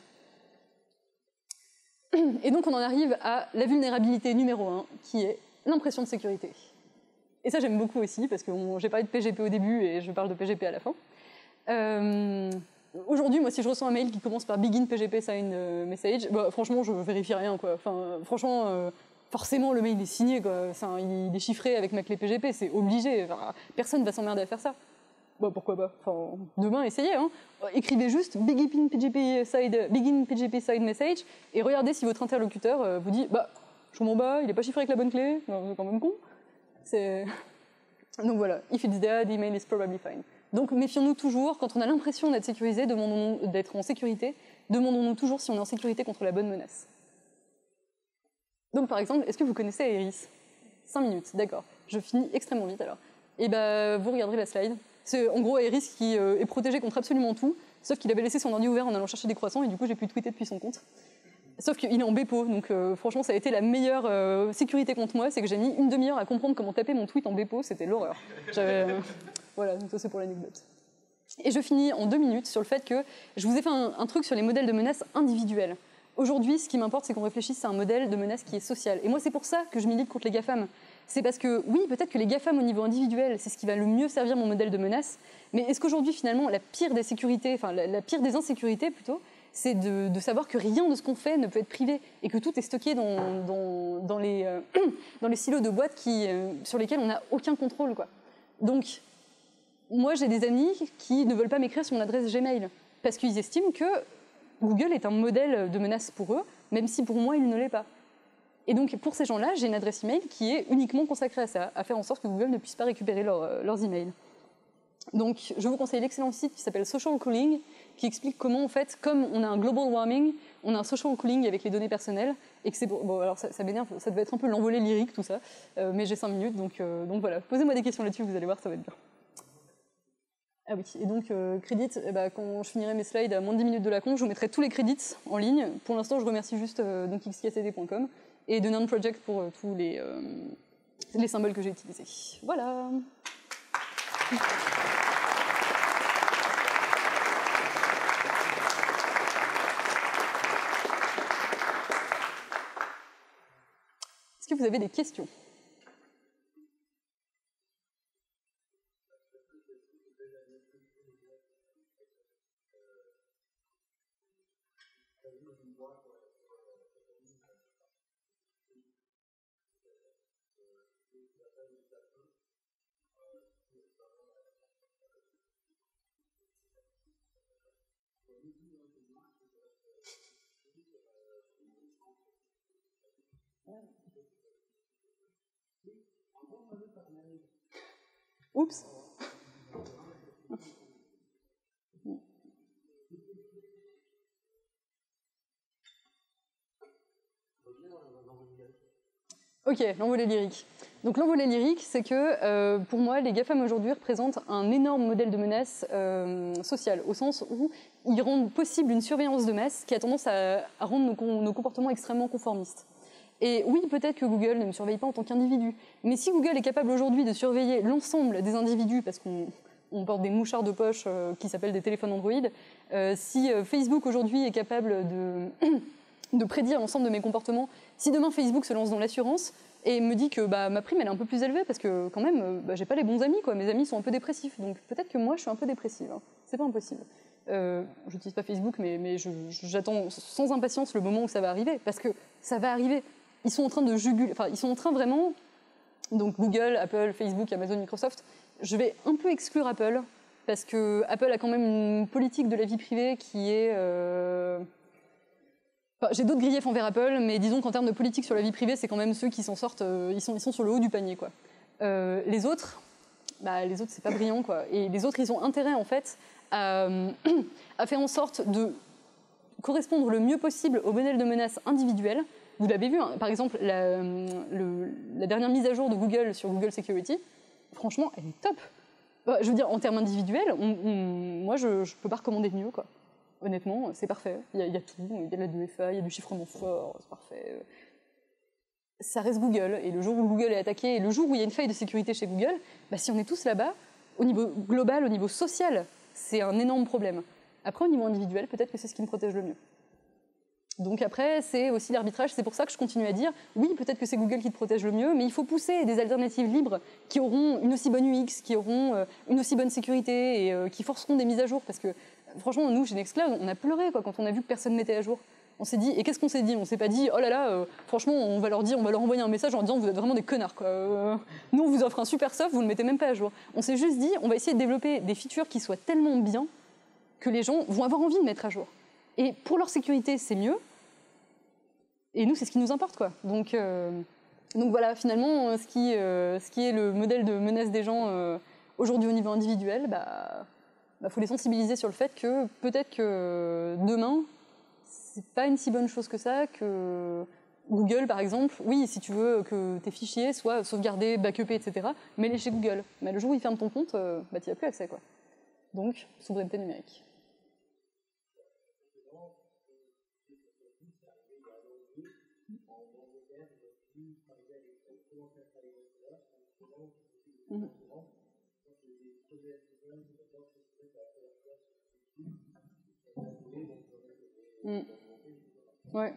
Et donc on en arrive à la vulnérabilité numéro un, qui est l'impression de sécurité. Et ça j'aime beaucoup aussi, parce que j'ai parlé de P G P au début, et je parle de P G P à la fin. Euh, Aujourd'hui, moi, si je reçois un mail qui commence par Begin P G P Sign Message, bah, franchement, je vérifie rien, quoi. Enfin, franchement... Euh, Forcément, le mail est signé, quoi. Enfin, il est chiffré avec ma clé P G P, c'est obligé. Enfin, personne ne va s'emmerder à faire ça. Bah, pourquoi pas? Enfin, demain, essayez. Hein. Écrivez juste Begin P G P Side, Begin P G P Side Message et regardez si votre interlocuteur euh, vous dit bah, je m'en bats, il n'est pas chiffré avec la bonne clé. C'est quand même con. Donc voilà, if it's there, the email is probably fine. Donc méfions-nous toujours, quand on a l'impression d'être sécurisé, demandons-nous d'être en sécurité, demandons-nous toujours si on est en sécurité contre la bonne menace. Donc par exemple, est-ce que vous connaissez Aeris? cinq minutes, d'accord. Je finis extrêmement vite alors. Et ben, vous regarderez la slide. C'est en gros Aeris qui euh, est protégé contre absolument tout, sauf qu'il avait laissé son ordi ouvert en allant chercher des croissants et du coup j'ai pu tweeter depuis son compte. Sauf qu'il est en Bepo, donc euh, franchement ça a été la meilleure euh, sécurité contre moi, c'est que j'ai mis une demi-heure à comprendre comment taper mon tweet en Bepo, c'était l'horreur. Euh, voilà, donc ça c'est pour l'anecdote. Et je finis en deux minutes sur le fait que je vous ai fait un, un truc sur les modèles de menaces individuels. Aujourd'hui, ce qui m'importe, c'est qu'on réfléchisse à un modèle de menace qui est social. Et moi, c'est pour ça que je milite contre les GAFAM. C'est parce que, oui, peut-être que les GAFAM au niveau individuel, c'est ce qui va le mieux servir mon modèle de menace, mais est-ce qu'aujourd'hui, finalement, la pire des sécurités, enfin, la, la pire des insécurités, plutôt, c'est de, de savoir que rien de ce qu'on fait ne peut être privé, et que tout est stocké dans, dans, dans, les, euh, dans les silos de boîtes qui, euh, sur lesquels on n'a aucun contrôle, quoi. Donc, moi, j'ai des amis qui ne veulent pas m'écrire sur mon adresse Gmail, parce qu'ils estiment que Google est un modèle de menace pour eux, même si pour moi, il ne l'est pas. Et donc, pour ces gens-là, j'ai une adresse email qui est uniquement consacrée à ça, à faire en sorte que Google ne puisse pas récupérer leur, leurs emails. Donc, je vous conseille l'excellent site qui s'appelle Social Cooling, qui explique comment, en fait, comme on a un global warming, on a un social cooling avec les données personnelles, et que c'est pour... Bon, alors ça, ça m'énerve, ça devait être un peu l'envolée lyrique, tout ça, euh, mais j'ai cinq minutes, donc, euh, donc voilà. Posez-moi des questions là-dessus, vous allez voir, ça va être bien. Ah oui, et donc, euh, crédits, eh ben, quand je finirai mes slides à moins de dix minutes de la con, je vous mettrai tous les crédits en ligne. Pour l'instant, je remercie juste euh, donc x k c d point com et de Noun Project pour euh, tous les, euh, les symboles que j'ai utilisés. Voilà. Est-ce que vous avez des questions? Oups. Ok, l'envolée lyrique. Donc l'envolée lyrique, c'est que euh, pour moi, les GAFAM aujourd'hui représentent un énorme modèle de menace euh, sociale, au sens où ils rendent possible une surveillance de masse qui a tendance à, à rendre nos, nos comportements extrêmement conformistes. Et oui, peut-être que Google ne me surveille pas en tant qu'individu, mais si Google est capable aujourd'hui de surveiller l'ensemble des individus, parce qu'on on porte des mouchards de poche euh, qui s'appellent des téléphones Android, euh, si euh, Facebook aujourd'hui est capable de... de prédire l'ensemble de mes comportements. Si demain Facebook se lance dans l'assurance et me dit que bah, ma prime elle est un peu plus élevée parce que quand même bah, j'ai pas les bons amis, quoi. Mes amis sont un peu dépressifs, donc peut-être que moi je suis un peu dépressive, hein. C'est pas impossible. Euh, j'utilise pas Facebook, mais, mais je, j'attends sans impatience le moment où ça va arriver, parce que ça va arriver. Ils sont en train de juguler, enfin ils sont en train vraiment, donc Google, Apple, Facebook, Amazon, Microsoft, je vais un peu exclure Apple, parce que Apple a quand même une politique de la vie privée qui est... Euh, Enfin, j'ai d'autres griefs envers Apple, mais disons qu'en termes de politique sur la vie privée, c'est quand même ceux qui s'en sortent, euh, ils, sont, ils sont sur le haut du panier, quoi. Euh, les autres, bah, les autres, c'est pas brillant, quoi. Et les autres, ils ont intérêt, en fait, à, à faire en sorte de correspondre le mieux possible au modèle de menace individuelle. Vous l'avez vu, hein, par exemple, la, le, la dernière mise à jour de Google sur Google Security, franchement, elle est top. Bah, je veux dire, en termes individuels, on, on, moi, je, je peux pas recommander mieux, quoi. Honnêtement, c'est parfait. Il y, a, il y a tout, il y a de la deux F A, il y a du chiffrement fort, c'est parfait. Ça reste Google, et le jour où Google est attaqué, et le jour où il y a une faille de sécurité chez Google, bah, si on est tous là-bas, au niveau global, au niveau social, c'est un énorme problème. Après, au niveau individuel, peut-être que c'est ce qui me protège le mieux. Donc après, c'est aussi l'arbitrage, c'est pour ça que je continue à dire, oui, peut-être que c'est Google qui te protège le mieux, mais il faut pousser des alternatives libres qui auront une aussi bonne U X, qui auront une aussi bonne sécurité, et qui forceront des mises à jour, parce que franchement, nous, chez Nextcloud, on a pleuré quoi, quand on a vu que personne ne mettait à jour. On s'est dit, et qu'est-ce qu'on s'est dit? On s'est pas dit, oh là là, euh, franchement, on va leur dire, on va leur envoyer un message en disant, vous êtes vraiment des connards, quoi. Euh, nous, on vous offre un super soft, vous ne le mettez même pas à jour. On s'est juste dit, on va essayer de développer des features qui soient tellement bien que les gens vont avoir envie de mettre à jour. Et pour leur sécurité, c'est mieux. Et nous, c'est ce qui nous importe, quoi. Donc, euh, donc voilà, finalement, ce qui, euh, ce qui est le modèle de menace des gens euh, aujourd'hui au niveau individuel, bah. Il faut les sensibiliser sur le fait que peut-être que demain, c'est pas une si bonne chose que ça, que Google, par exemple, oui, si tu veux que tes fichiers soient sauvegardés, backupés, et cetera, mets-les chez Google. Mais le jour où ils ferment ton compte, bah, tu n'y as plus accès, quoi. Donc, souveraineté numérique. Mmh. Mmh. Ouais.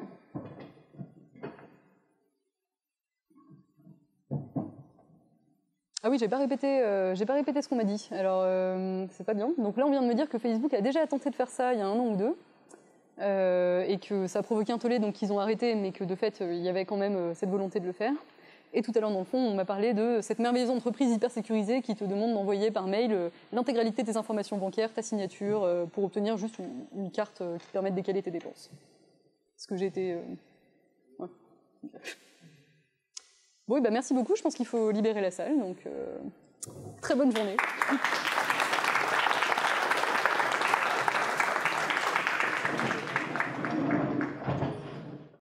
Ah oui, j'ai pas répété, euh, j'ai pas répété ce qu'on m'a dit. Alors, euh, c'est pas bien. Donc là, on vient de me dire que Facebook a déjà tenté de faire ça il y a un an ou deux, euh, et que ça a provoqué un tollé, donc qu'ils ont arrêté, mais que de fait, il y avait quand même cette volonté de le faire. Et tout à l'heure, dans le fond, on m'a parlé de cette merveilleuse entreprise hyper sécurisée qui te demande d'envoyer par mail l'intégralité de tes informations bancaires, ta signature, pour obtenir juste une, une carte qui te permet de décaler tes dépenses. Parce que j'ai été... Euh... Ouais. Bon, bah merci beaucoup. Je pense qu'il faut libérer la salle. Donc, euh... très bonne journée.